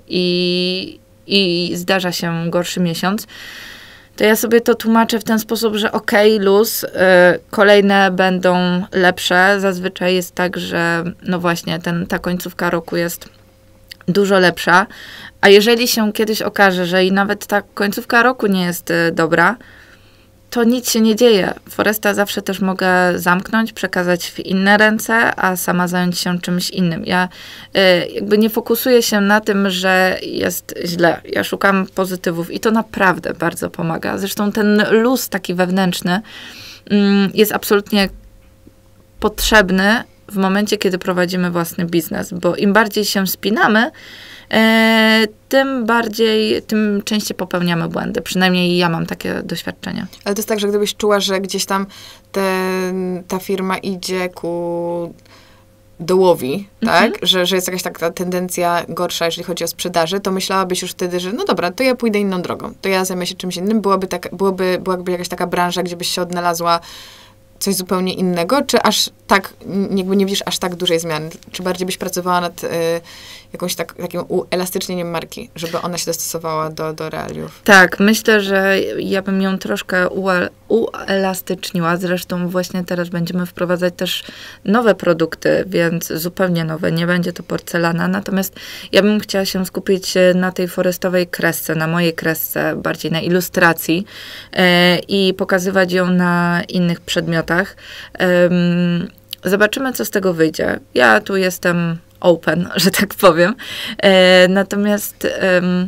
i i zdarza się gorszy miesiąc, to ja sobie to tłumaczę w ten sposób, że okej, okay, luz, y, kolejne będą lepsze. Zazwyczaj jest tak, że no właśnie ten, ta końcówka roku jest dużo lepsza, a jeżeli się kiedyś okaże, że i nawet ta końcówka roku nie jest y, dobra, to nic się nie dzieje. Foresta zawsze też mogę zamknąć, przekazać w inne ręce, a sama zająć się czymś innym. Ja y, jakby nie fokusuję się na tym, że jest źle. Ja szukam pozytywów i to naprawdę bardzo pomaga. Zresztą ten luz taki wewnętrzny y, jest absolutnie potrzebny w momencie, kiedy prowadzimy własny biznes, bo im bardziej się spinamy, e, tym bardziej, tym częściej popełniamy błędy. Przynajmniej ja mam takie doświadczenia. Ale to jest tak, że gdybyś czuła, że gdzieś tam te, ta firma idzie ku dołowi, tak? Mhm. Że, że jest jakaś taka tendencja gorsza, jeżeli chodzi o sprzedaży, to myślałabyś już wtedy, że no dobra, to ja pójdę inną drogą. To ja zajmę się czymś innym. Byłaby, tak, byłoby, byłaby jakaś taka branża, gdzie byś się odnalazła coś zupełnie innego, czy aż tak, jakby nie widzisz aż tak dużej zmiany? Czy bardziej byś pracowała nad y, jakąś tak, takim uelastycznieniem marki, żeby ona się dostosowała do, do realiów? Tak, myślę, że ja bym ją troszkę ue, uelastyczniła. Zresztą właśnie teraz będziemy wprowadzać też nowe produkty, więc zupełnie nowe. Nie będzie to porcelana. Natomiast ja bym chciała się skupić na tej forestowej kresce, na mojej kresce, bardziej na ilustracji yy, i pokazywać ją na innych przedmiotach. Um, zobaczymy, co z tego wyjdzie. Ja tu jestem open, że tak powiem. E, natomiast um,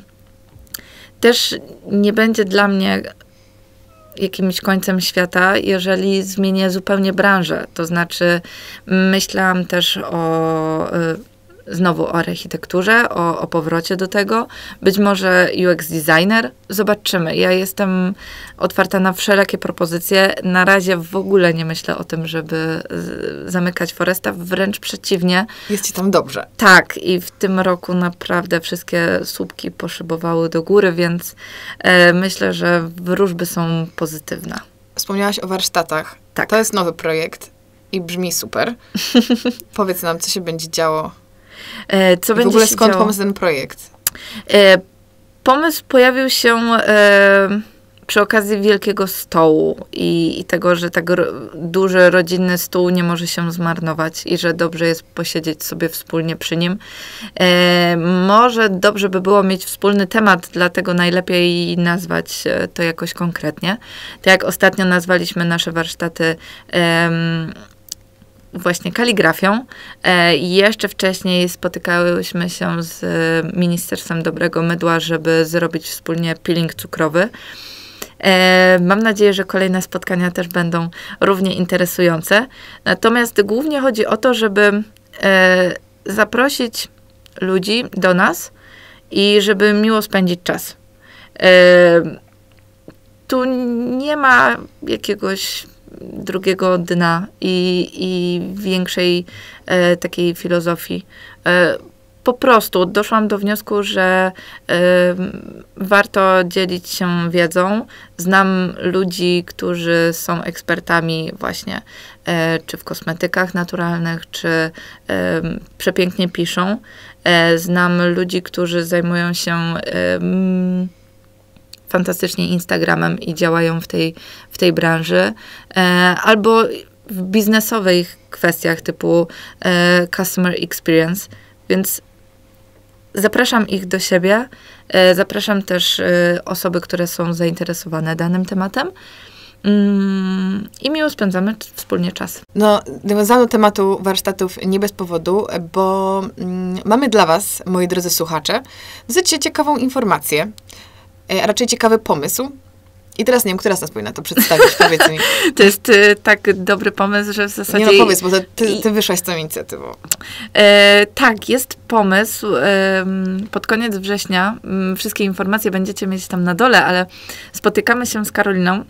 też nie będzie dla mnie jakimś końcem świata, jeżeli zmienię zupełnie branżę. To znaczy myślałam też o y, znowu o architekturze, o, o powrocie do tego. Być może U X designer. Zobaczymy. Ja jestem otwarta na wszelakie propozycje. Na razie w ogóle nie myślę o tym, żeby z, zamykać Foresta. Wręcz przeciwnie. Jest ci tam dobrze. Tak. I w tym roku naprawdę wszystkie słupki poszybowały do góry, więc e, myślę, że wróżby są pozytywne. Wspomniałaś o warsztatach. Tak. To jest nowy projekt i brzmi super. Powiedz nam, co się będzie działo. E, co I będzie w ogóle skąd działo? pomysł ten projekt? E, pomysł pojawił się e, przy okazji Wielkiego Stołu i, i tego, że tak ro, duży, rodzinny stół nie może się zmarnować i że dobrze jest posiedzieć sobie wspólnie przy nim. E, może dobrze by było mieć wspólny temat, dlatego najlepiej nazwać to jakoś konkretnie. Tak jak ostatnio nazwaliśmy nasze warsztaty e, właśnie kaligrafią. E, jeszcze wcześniej spotykałyśmy się z Ministerstwem Dobrego Mydła, żeby zrobić wspólnie peeling cukrowy. E, mam nadzieję, że kolejne spotkania też będą równie interesujące. Natomiast głównie chodzi o to, żeby e, zaprosić ludzi do nas i żeby miło spędzić czas. E, tu nie ma jakiegoś drugiego dna i, i większej e, takiej filozofii. E, po prostu doszłam do wniosku, że e, warto dzielić się wiedzą. Znam ludzi, którzy są ekspertami właśnie e, czy w kosmetykach naturalnych, czy e, przepięknie piszą. E, znam ludzi, którzy zajmują się e, fantastycznie Instagramem i działają w tej, w tej branży, e, albo w biznesowych kwestiach typu e, customer experience, więc zapraszam ich do siebie, e, zapraszam też e, osoby, które są zainteresowane danym tematem mm, i miło spędzamy wspólnie czas. No, nawiązano do tematu warsztatów nie bez powodu, bo mm, mamy dla was, moi drodzy słuchacze, dosyć ciekawą informację, a raczej ciekawy pomysł. I teraz nie wiem, która z nas powinna to przedstawić, powiedz mi. To jest y, tak dobry pomysł, że w zasadzie... Nie no, powiedz, bo to ty, ty wyszłaś z tą inicjatywą. E, tak, jest pomysł. E, pod koniec września, m, wszystkie informacje będziecie mieć tam na dole, ale spotykamy się z Karoliną,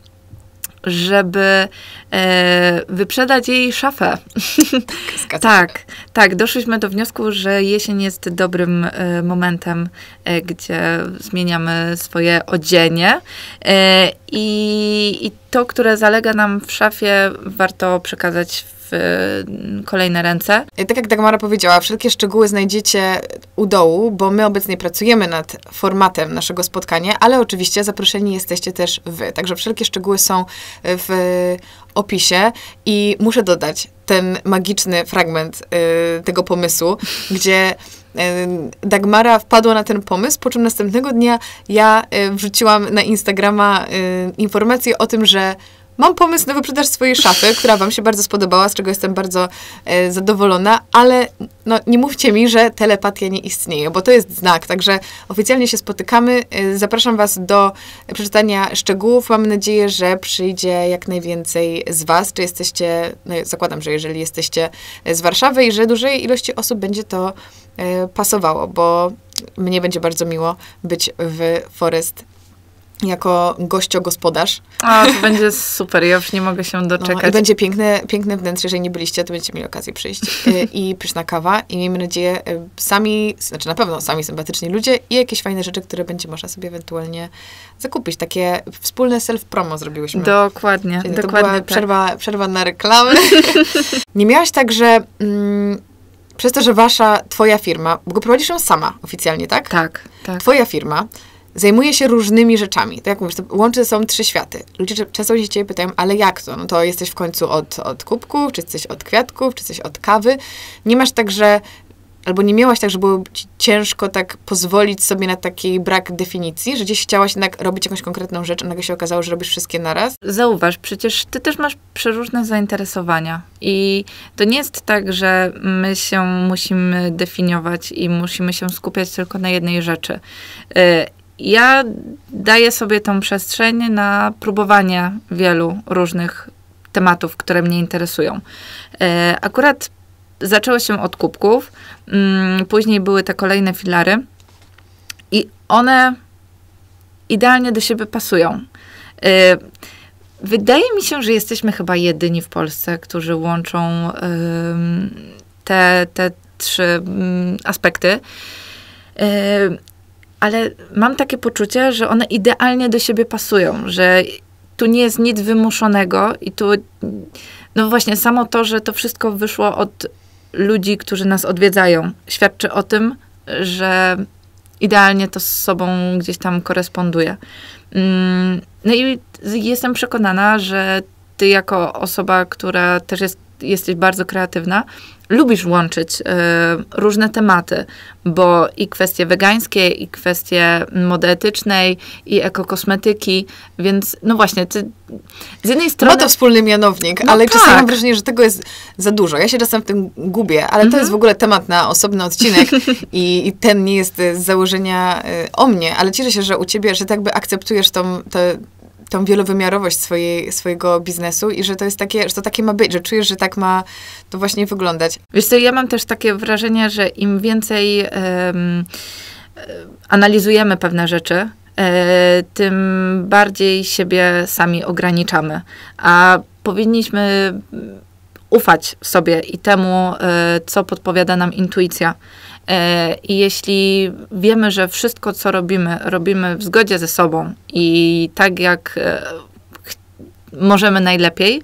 żeby e, wyprzedać jej szafę. Tak, tak, tak. Doszliśmy do wniosku, że jesień jest dobrym e, momentem, e, gdzie zmieniamy swoje odzienie e, i, i to, które zalega nam w szafie, warto przekazać w kolejne ręce. Tak jak Dagmara powiedziała, wszelkie szczegóły znajdziecie u dołu, bo my obecnie pracujemy nad formatem naszego spotkania, ale oczywiście zaproszeni jesteście też wy. Także wszelkie szczegóły są w opisie i muszę dodać ten magiczny fragment y, tego pomysłu, gdzie y, Dagmara wpadła na ten pomysł, po czym następnego dnia ja y, wrzuciłam na Instagrama y, informację o tym, że mam pomysł na wyprzedaż swojej szafy, która wam się bardzo spodobała, z czego jestem bardzo e, zadowolona, ale no, nie mówcie mi, że telepatia nie istnieje, bo to jest znak. Także oficjalnie się spotykamy. E, zapraszam was do przeczytania szczegółów. Mam nadzieję, że przyjdzie jak najwięcej z was. Czy jesteście, no zakładam, że jeżeli jesteście z Warszawy i że dużej ilości osób będzie to e, pasowało, bo mnie będzie bardzo miło być w Forest jako gościogospodarz. A, to będzie super, ja już nie mogę się doczekać. No, i będzie piękne, piękne wnętrze, jeżeli nie byliście, to będziecie mieli okazję przyjść. I, i pyszna kawa. I miejmy nadzieję, sami, znaczy na pewno sami sympatyczni ludzie i jakieś fajne rzeczy, które będzie można sobie ewentualnie zakupić. Takie wspólne self-promo zrobiłyśmy. Dokładnie, Czyli dokładnie to była tak. przerwa, przerwa na reklamę. Nie miałaś tak, że mm, przez to, że wasza, twoja firma, bo prowadzisz ją sama oficjalnie, tak? Tak, tak. Twoja firma zajmuje się różnymi rzeczami. Tak jak mówisz, to łączy ze sobą trzy światy. Ludzie często się ciebie pytają, ale jak to? No to jesteś w końcu od, od kubków, czy jesteś od kwiatków, czy jesteś od kawy. Nie masz tak, że albo nie miałaś tak, że było ci ciężko tak pozwolić sobie na taki brak definicji, że gdzieś chciałaś jednak robić jakąś konkretną rzecz, a nagle się okazało, że robisz wszystkie naraz. Zauważ, przecież ty też masz przeróżne zainteresowania i to nie jest tak, że my się musimy definiować i musimy się skupiać tylko na jednej rzeczy. Ja daję sobie tą przestrzeń na próbowanie wielu różnych tematów, które mnie interesują. Akurat zaczęło się od kubków, później były te kolejne filary i one idealnie do siebie pasują. Wydaje mi się, że jesteśmy chyba jedyni w Polsce, którzy łączą te, te trzy aspekty. Ale mam takie poczucie, że one idealnie do siebie pasują, że tu nie jest nic wymuszonego i tu, no właśnie samo to, że to wszystko wyszło od ludzi, którzy nas odwiedzają, świadczy o tym, że idealnie to z sobą gdzieś tam koresponduje. No i jestem przekonana, że ty jako osoba, która też jest, jesteś bardzo kreatywna, lubisz łączyć y, różne tematy, bo i kwestie wegańskie, i kwestie mody etycznej, i ekokosmetyki, więc no właśnie, ty z jednej strony... Ma to wspólny mianownik, no ale tak. czasami mam wrażenie, że tego jest za dużo. Ja się czasem w tym gubię, ale mm-hmm. to jest w ogóle temat na osobny odcinek i, i ten nie jest z założenia y, o mnie, ale cieszę się, że u ciebie, że tak jakby akceptujesz tą, te, tą wielowymiarowość swojej, swojego biznesu i że to jest takie, że to takie ma być, że czujesz, że tak ma to właśnie wyglądać. Wiesz co, ja mam też takie wrażenie, że im więcej um, analizujemy pewne rzeczy, tym bardziej siebie sami ograniczamy. A powinniśmy ufać sobie i temu, co podpowiada nam intuicja. I jeśli wiemy, że wszystko, co robimy, robimy w zgodzie ze sobą i tak, jak możemy najlepiej,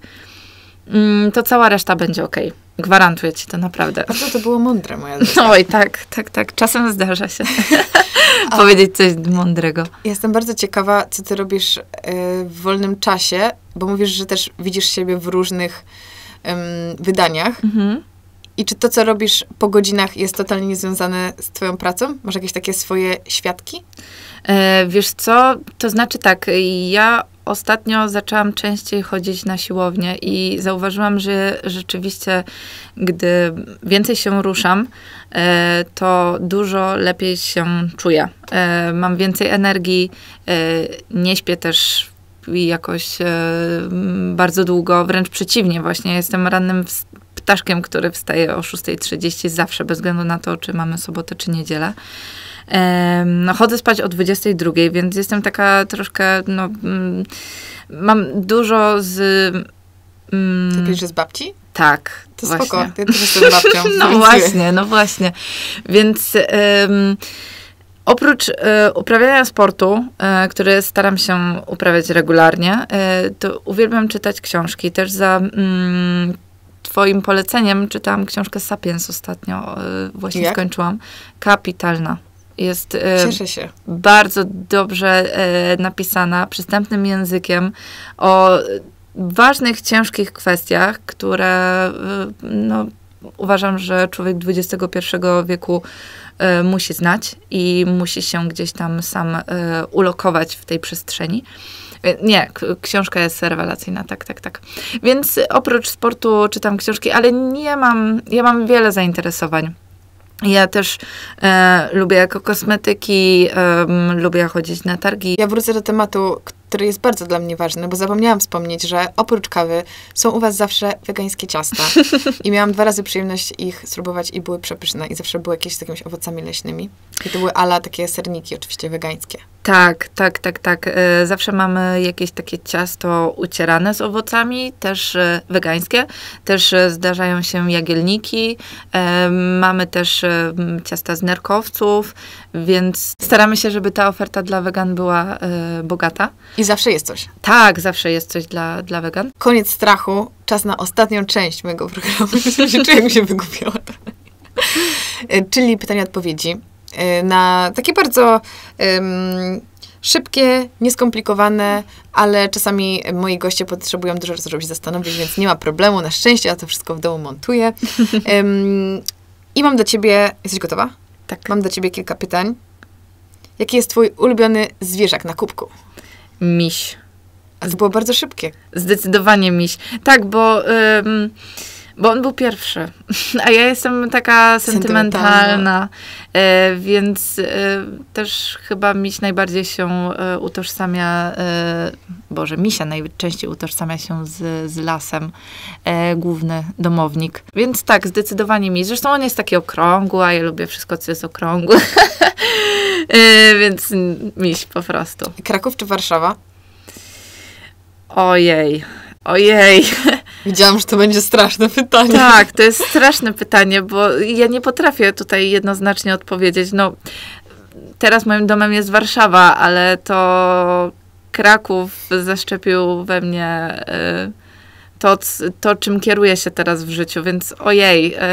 to cała reszta będzie okej. Gwarantuję ci to naprawdę. A co to było mądre, moja droga. Oj, tak, tak, tak. Czasem zdarza się powiedzieć coś mądrego. Jestem bardzo ciekawa, co ty robisz y, w wolnym czasie, bo mówisz, że też widzisz siebie w różnych um, wydaniach. Mhm. I czy to, co robisz po godzinach, jest totalnie niezwiązane z twoją pracą? Masz jakieś takie swoje świadki? E, wiesz co? To znaczy tak, ja ostatnio zaczęłam częściej chodzić na siłownię i zauważyłam, że rzeczywiście, gdy więcej się ruszam, e, to dużo lepiej się czuję. E, mam więcej energii, e, nie śpię też jakoś e, bardzo długo, wręcz przeciwnie, właśnie jestem rannym ptaszkiem, który wstaje o szósta trzydzieści zawsze, bez względu na to, czy mamy sobotę, czy niedzielę. No, chodzę spać o dwudziestej drugiej, więc jestem taka troszkę, no, mm, mam dużo z... Mm, Ty piszesz z babci? Tak, to właśnie. Spoko, ja też jestem babcią. No właśnie, no właśnie. Więc um, oprócz y, uprawiania sportu, y, który staram się uprawiać regularnie, y, to uwielbiam czytać książki. Też za... Mm, twoim poleceniem czytałam książkę Sapiens ostatnio, y, właśnie Jak? skończyłam. Kapitalna. Jest y, Cieszę się. bardzo dobrze y, napisana, przystępnym językiem o ważnych, ciężkich kwestiach, które y, no, uważam, że człowiek dwudziestego pierwszego wieku y, musi znać i musi się gdzieś tam sam y, ulokować w tej przestrzeni. Nie, k- książka jest rewelacyjna, tak, tak, tak. Więc oprócz sportu czytam książki, ale nie mam, ja mam wiele zainteresowań. Ja też e, lubię jako kosmetyki, e, lubię chodzić na targi. Ja wrócę do tematu, który jest bardzo dla mnie ważny, bo zapomniałam wspomnieć, że oprócz kawy są u was zawsze wegańskie ciasta. I miałam dwa razy przyjemność ich spróbować i były przepyszne. I zawsze były jakieś z jakimiś owocami leśnymi. I to były ala takie serniki, oczywiście wegańskie. Tak, tak, tak, tak. E, Zawsze mamy jakieś takie ciasto ucierane z owocami, też e, wegańskie. Też e, zdarzają się jagielniki. E, Mamy też e, m, ciasta z nerkowców, więc staramy się, żeby ta oferta dla wegan była e, bogata. I zawsze jest coś. Tak, zawsze jest coś dla, dla wegan. Koniec strachu. Czas na ostatnią część mojego programu. Czuję, jakbym się wygubiła. E, Czyli pytania-odpowiedzi. E, Na takie bardzo em, szybkie, nieskomplikowane, ale czasami moi goście potrzebują dużo czasu, żeby się zastanowić, więc nie ma problemu. Na szczęście ja to wszystko w domu montuję. Em, I mam do ciebie... Jesteś gotowa? Tak. Mam do ciebie kilka pytań. Jaki jest twój ulubiony zwierzak na kubku? Miś. A to było bardzo szybkie. Zdecydowanie miś. Tak, bo, ym, bo on był pierwszy. A ja jestem taka sentymentalna, e, więc e, też chyba miś najbardziej się e, utożsamia, e, Boże, misia najczęściej utożsamia się z, z lasem, e, główny domownik. Więc tak, zdecydowanie miś. Zresztą on jest taki okrągły, a ja lubię wszystko, co jest okrągłe. e, więc miś po prostu. Kraków czy Warszawa? Ojej, ojej. Widziałam, że to będzie straszne pytanie. Tak, to jest straszne pytanie, bo ja nie potrafię tutaj jednoznacznie odpowiedzieć. No, teraz moim domem jest Warszawa, ale to Kraków zaszczepił we mnie y, to, c- to, czym kieruję się teraz w życiu, więc ojej. Y,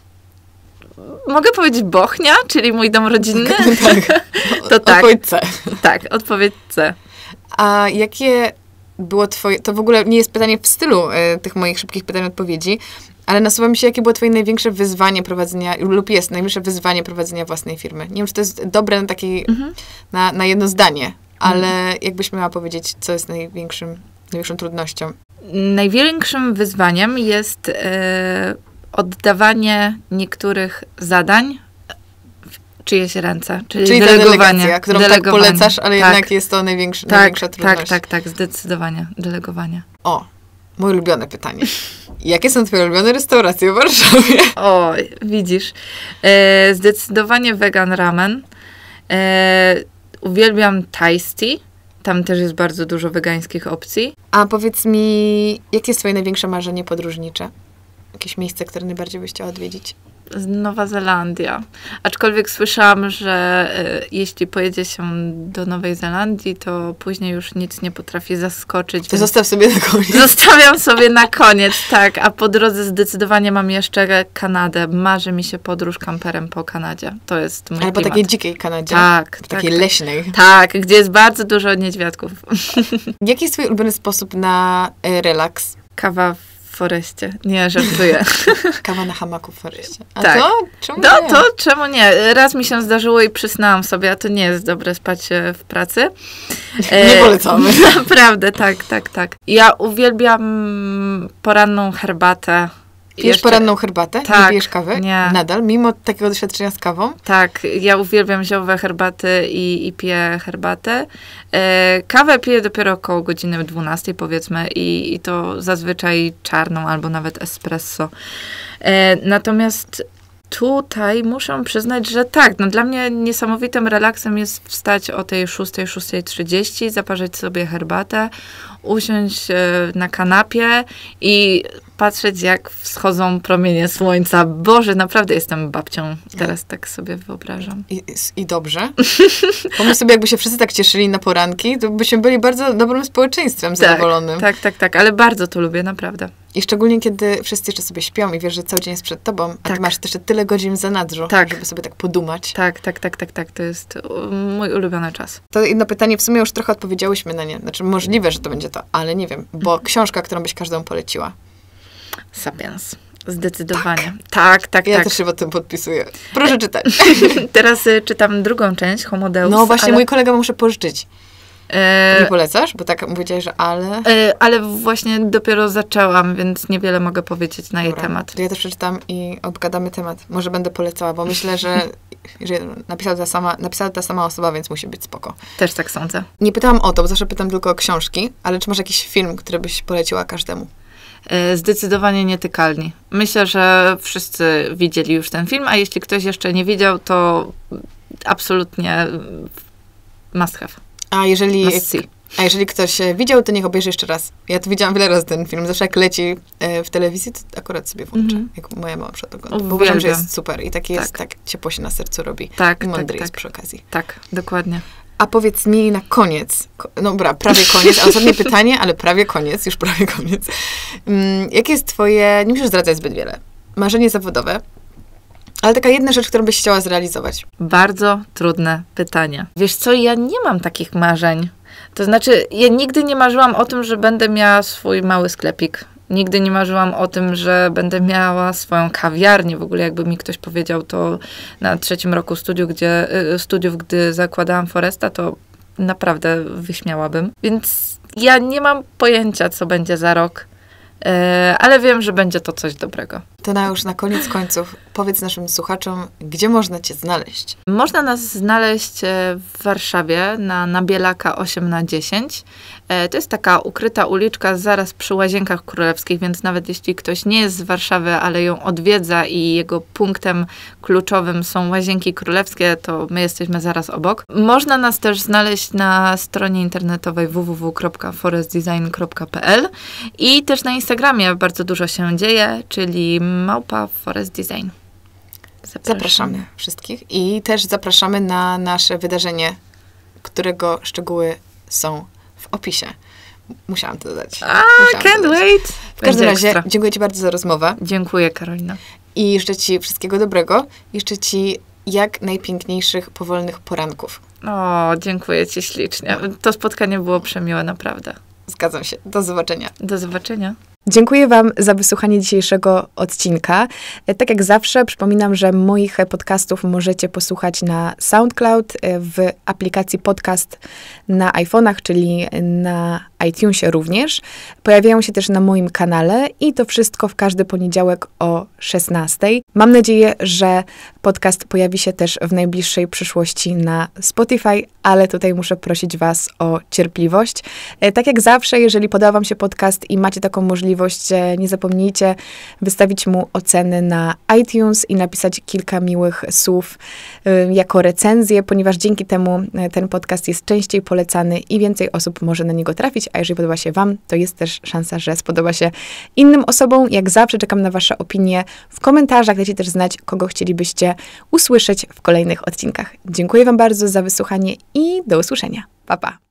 mogę powiedzieć Bochnia, czyli mój dom rodzinny? Tak. To tak. Odpowiedź C. Tak, odpowiedź C. A jakie było twoje... To w ogóle nie jest pytanie w stylu e, tych moich szybkich pytań odpowiedzi, ale nasuwa mi się, jakie było twoje największe wyzwanie prowadzenia, lub jest największe wyzwanie prowadzenia własnej firmy. Nie wiem, czy to jest dobre na taki, Mhm. na, na jedno zdanie, ale jakbyś miała powiedzieć, co jest największym, największą trudnością? Największym wyzwaniem jest e, oddawanie niektórych zadań w czyjeś ręce, czyli, Czyli ta delegowanie. delegacja, którą tak delegowanie. polecasz, ale tak, jednak jest to największy, tak, największa tak, trudność. tak, tak, zdecydowanie, delegowanie. O, moje ulubione pytanie. Jakie są twoje ulubione restauracje w Warszawie? O, widzisz. E, zdecydowanie vegan ramen. E, uwielbiam Tasty. Tam też jest bardzo dużo wegańskich opcji. A powiedz mi, jakie jest twoje największe marzenie podróżnicze? Jakieś miejsce, które najbardziej byś chciała odwiedzić? Nowa Zelandia. Aczkolwiek słyszałam, że e, jeśli pojedzie się do Nowej Zelandii, to później już nic nie potrafi zaskoczyć. To więc zostaw sobie na koniec. Zostawiam sobie na koniec, tak. A po drodze zdecydowanie mam jeszcze Kanadę. Marzy mi się podróż kamperem po Kanadzie. To jest mój Ale po klimat. takiej dzikiej Kanadzie. Tak, W tak, takiej tak. leśnej. Tak, gdzie jest bardzo dużo niedźwiadków. Jaki jest twój ulubiony sposób na y, relaks? Kawa w foreście. Nie, żartuję. Kawa na hamaku w foreście. A Tak. to? Czemu No nie? to czemu nie? Raz mi się zdarzyło i przysnęłam sobie, a to nie jest dobre spać e, w pracy. Nie polecamy. Naprawdę, tak, tak, tak. Ja uwielbiam poranną herbatę. Pijesz Jeszcze- poranną herbatę? Nie Tak, pijesz kawy? nie. Nadal? Mimo takiego doświadczenia z kawą? Tak, ja uwielbiam ziołowe herbaty i, i piję herbatę. E, kawę piję dopiero około godziny dwunastej powiedzmy i, i to zazwyczaj czarną albo nawet espresso. E, natomiast tutaj muszę przyznać, że tak, no dla mnie niesamowitym relaksem jest wstać o tej szóstej, szóstej trzydzieści, zaparzyć sobie herbatę, usiąść e, na kanapie i patrzeć, jak wschodzą promienie słońca. Boże, naprawdę jestem babcią. Teraz tak sobie wyobrażam. I, I dobrze. Pomyśl sobie, jakby się wszyscy tak cieszyli na poranki, to byśmy byli bardzo dobrym społeczeństwem zadowolonym. Tak, tak, tak, ale bardzo to lubię, naprawdę. I szczególnie, kiedy wszyscy jeszcze sobie śpią i wiesz, że cały dzień jest przed tobą, a Tak. ty masz jeszcze tyle godzin w zanadrzu, Tak. żeby sobie tak podumać. Tak, tak, tak, tak, tak, to jest u, mój ulubiony czas. To jedno pytanie, w sumie już trochę odpowiedziałyśmy na nie. Znaczy, możliwe, że to będzie to, ale nie wiem, bo książka, którą byś każdą poleciła. Sapiens. Zdecydowanie. Tak, tak, Ja tak. też się pod tym podpisuję. Proszę czytać. Teraz y, czytam drugą część, Homo Deus. No właśnie, ale... mój kolega muszę pożyczyć. E, nie polecasz? Bo tak powiedziałeś, że ale... E, ale właśnie dopiero zaczęłam, więc niewiele mogę powiedzieć na jej Dobra. temat. To ja też przeczytam i obgadamy temat. Może będę polecała, bo myślę, że, że napisała, ta sama, napisała ta sama osoba, więc musi być spoko. Też tak sądzę. Nie pytałam o to, bo zawsze pytam tylko o książki, ale czy masz jakiś film, który byś poleciła każdemu? E, zdecydowanie Nietykalni. Myślę, że wszyscy widzieli już ten film, a jeśli ktoś jeszcze nie widział, to absolutnie must have. A jeżeli, Must see. a jeżeli ktoś widział, to niech obejrzy jeszcze raz. Ja to widziałam wiele razy ten film. Zawsze jak leci e, w telewizji, to akurat sobie włączę. Mhm. Jak moja mama przed ogląda. Bo Uwielbiam. uważam, że jest super i taki jest, Tak. tak ciepło się na sercu robi. Tak, I mądry tak, jest tak. przy okazji. Tak, dokładnie. A powiedz mi na koniec, ko- no dobra, prawie koniec, a ostatnie pytanie, ale prawie koniec, już prawie koniec. Mm, jakie jest twoje, nie musisz zdradzać zbyt wiele, marzenie zawodowe, ale taka jedna rzecz, którą byś chciała zrealizować? Bardzo trudne pytanie. Wiesz co, ja nie mam takich marzeń. To znaczy, ja nigdy nie marzyłam o tym, że będę miała swój mały sklepik. Nigdy nie marzyłam o tym, że będę miała swoją kawiarnię. W ogóle jakby mi ktoś powiedział to na trzecim roku studiów, gdzie, studiów, gdy zakładałam Foresta, to naprawdę wyśmiałabym. Więc ja nie mam pojęcia, co będzie za rok. Ale wiem, że będzie to coś dobrego. To na już na koniec końców powiedz naszym słuchaczom, gdzie można cię znaleźć? Można nas znaleźć w Warszawie na Nabielaka osiem na dziesięć. To jest taka ukryta uliczka zaraz przy Łazienkach Królewskich, więc nawet jeśli ktoś nie jest z Warszawy, ale ją odwiedza i jego punktem kluczowym są Łazienki Królewskie, to my jesteśmy zaraz obok. Można nas też znaleźć na stronie internetowej w w w kropka forest design kropka p l i też na Instagramie bardzo dużo się dzieje, czyli małpa Forest Design. Zapraszamy. zapraszamy wszystkich i też zapraszamy na nasze wydarzenie, którego szczegóły są w opisie. Musiałam to dodać. A, Musiałam can't dodać. wait. W każdym Będzie razie ekstra. dziękuję ci bardzo za rozmowę. Dziękuję, Karolina. I życzę ci wszystkiego dobrego. I życzę ci jak najpiękniejszych, powolnych poranków. O, dziękuję ci ślicznie. To spotkanie było przemiłe, naprawdę. Zgadzam się. Do zobaczenia. Do zobaczenia. Dziękuję wam za wysłuchanie dzisiejszego odcinka. Tak jak zawsze przypominam, że moich podcastów możecie posłuchać na SoundCloud, w aplikacji podcast na iPhone'ach, czyli na iTunesie również. Pojawiają się też na moim kanale i to wszystko w każdy poniedziałek o szesnastej. Mam nadzieję, że podcast pojawi się też w najbliższej przyszłości na Spotify, ale tutaj muszę prosić was o cierpliwość. Tak jak zawsze, jeżeli podoba wam się podcast i macie taką możliwość, nie zapomnijcie wystawić mu oceny na iTunes i napisać kilka miłych słów y, jako recenzję, ponieważ dzięki temu ten podcast jest częściej polecany i więcej osób może na niego trafić, a jeżeli podoba się wam, to jest też szansa, że spodoba się innym osobom. Jak zawsze czekam na wasze opinie w komentarzach, dajcie też znać, kogo chcielibyście usłyszeć w kolejnych odcinkach. Dziękuję wam bardzo za wysłuchanie i do usłyszenia. Pa, pa.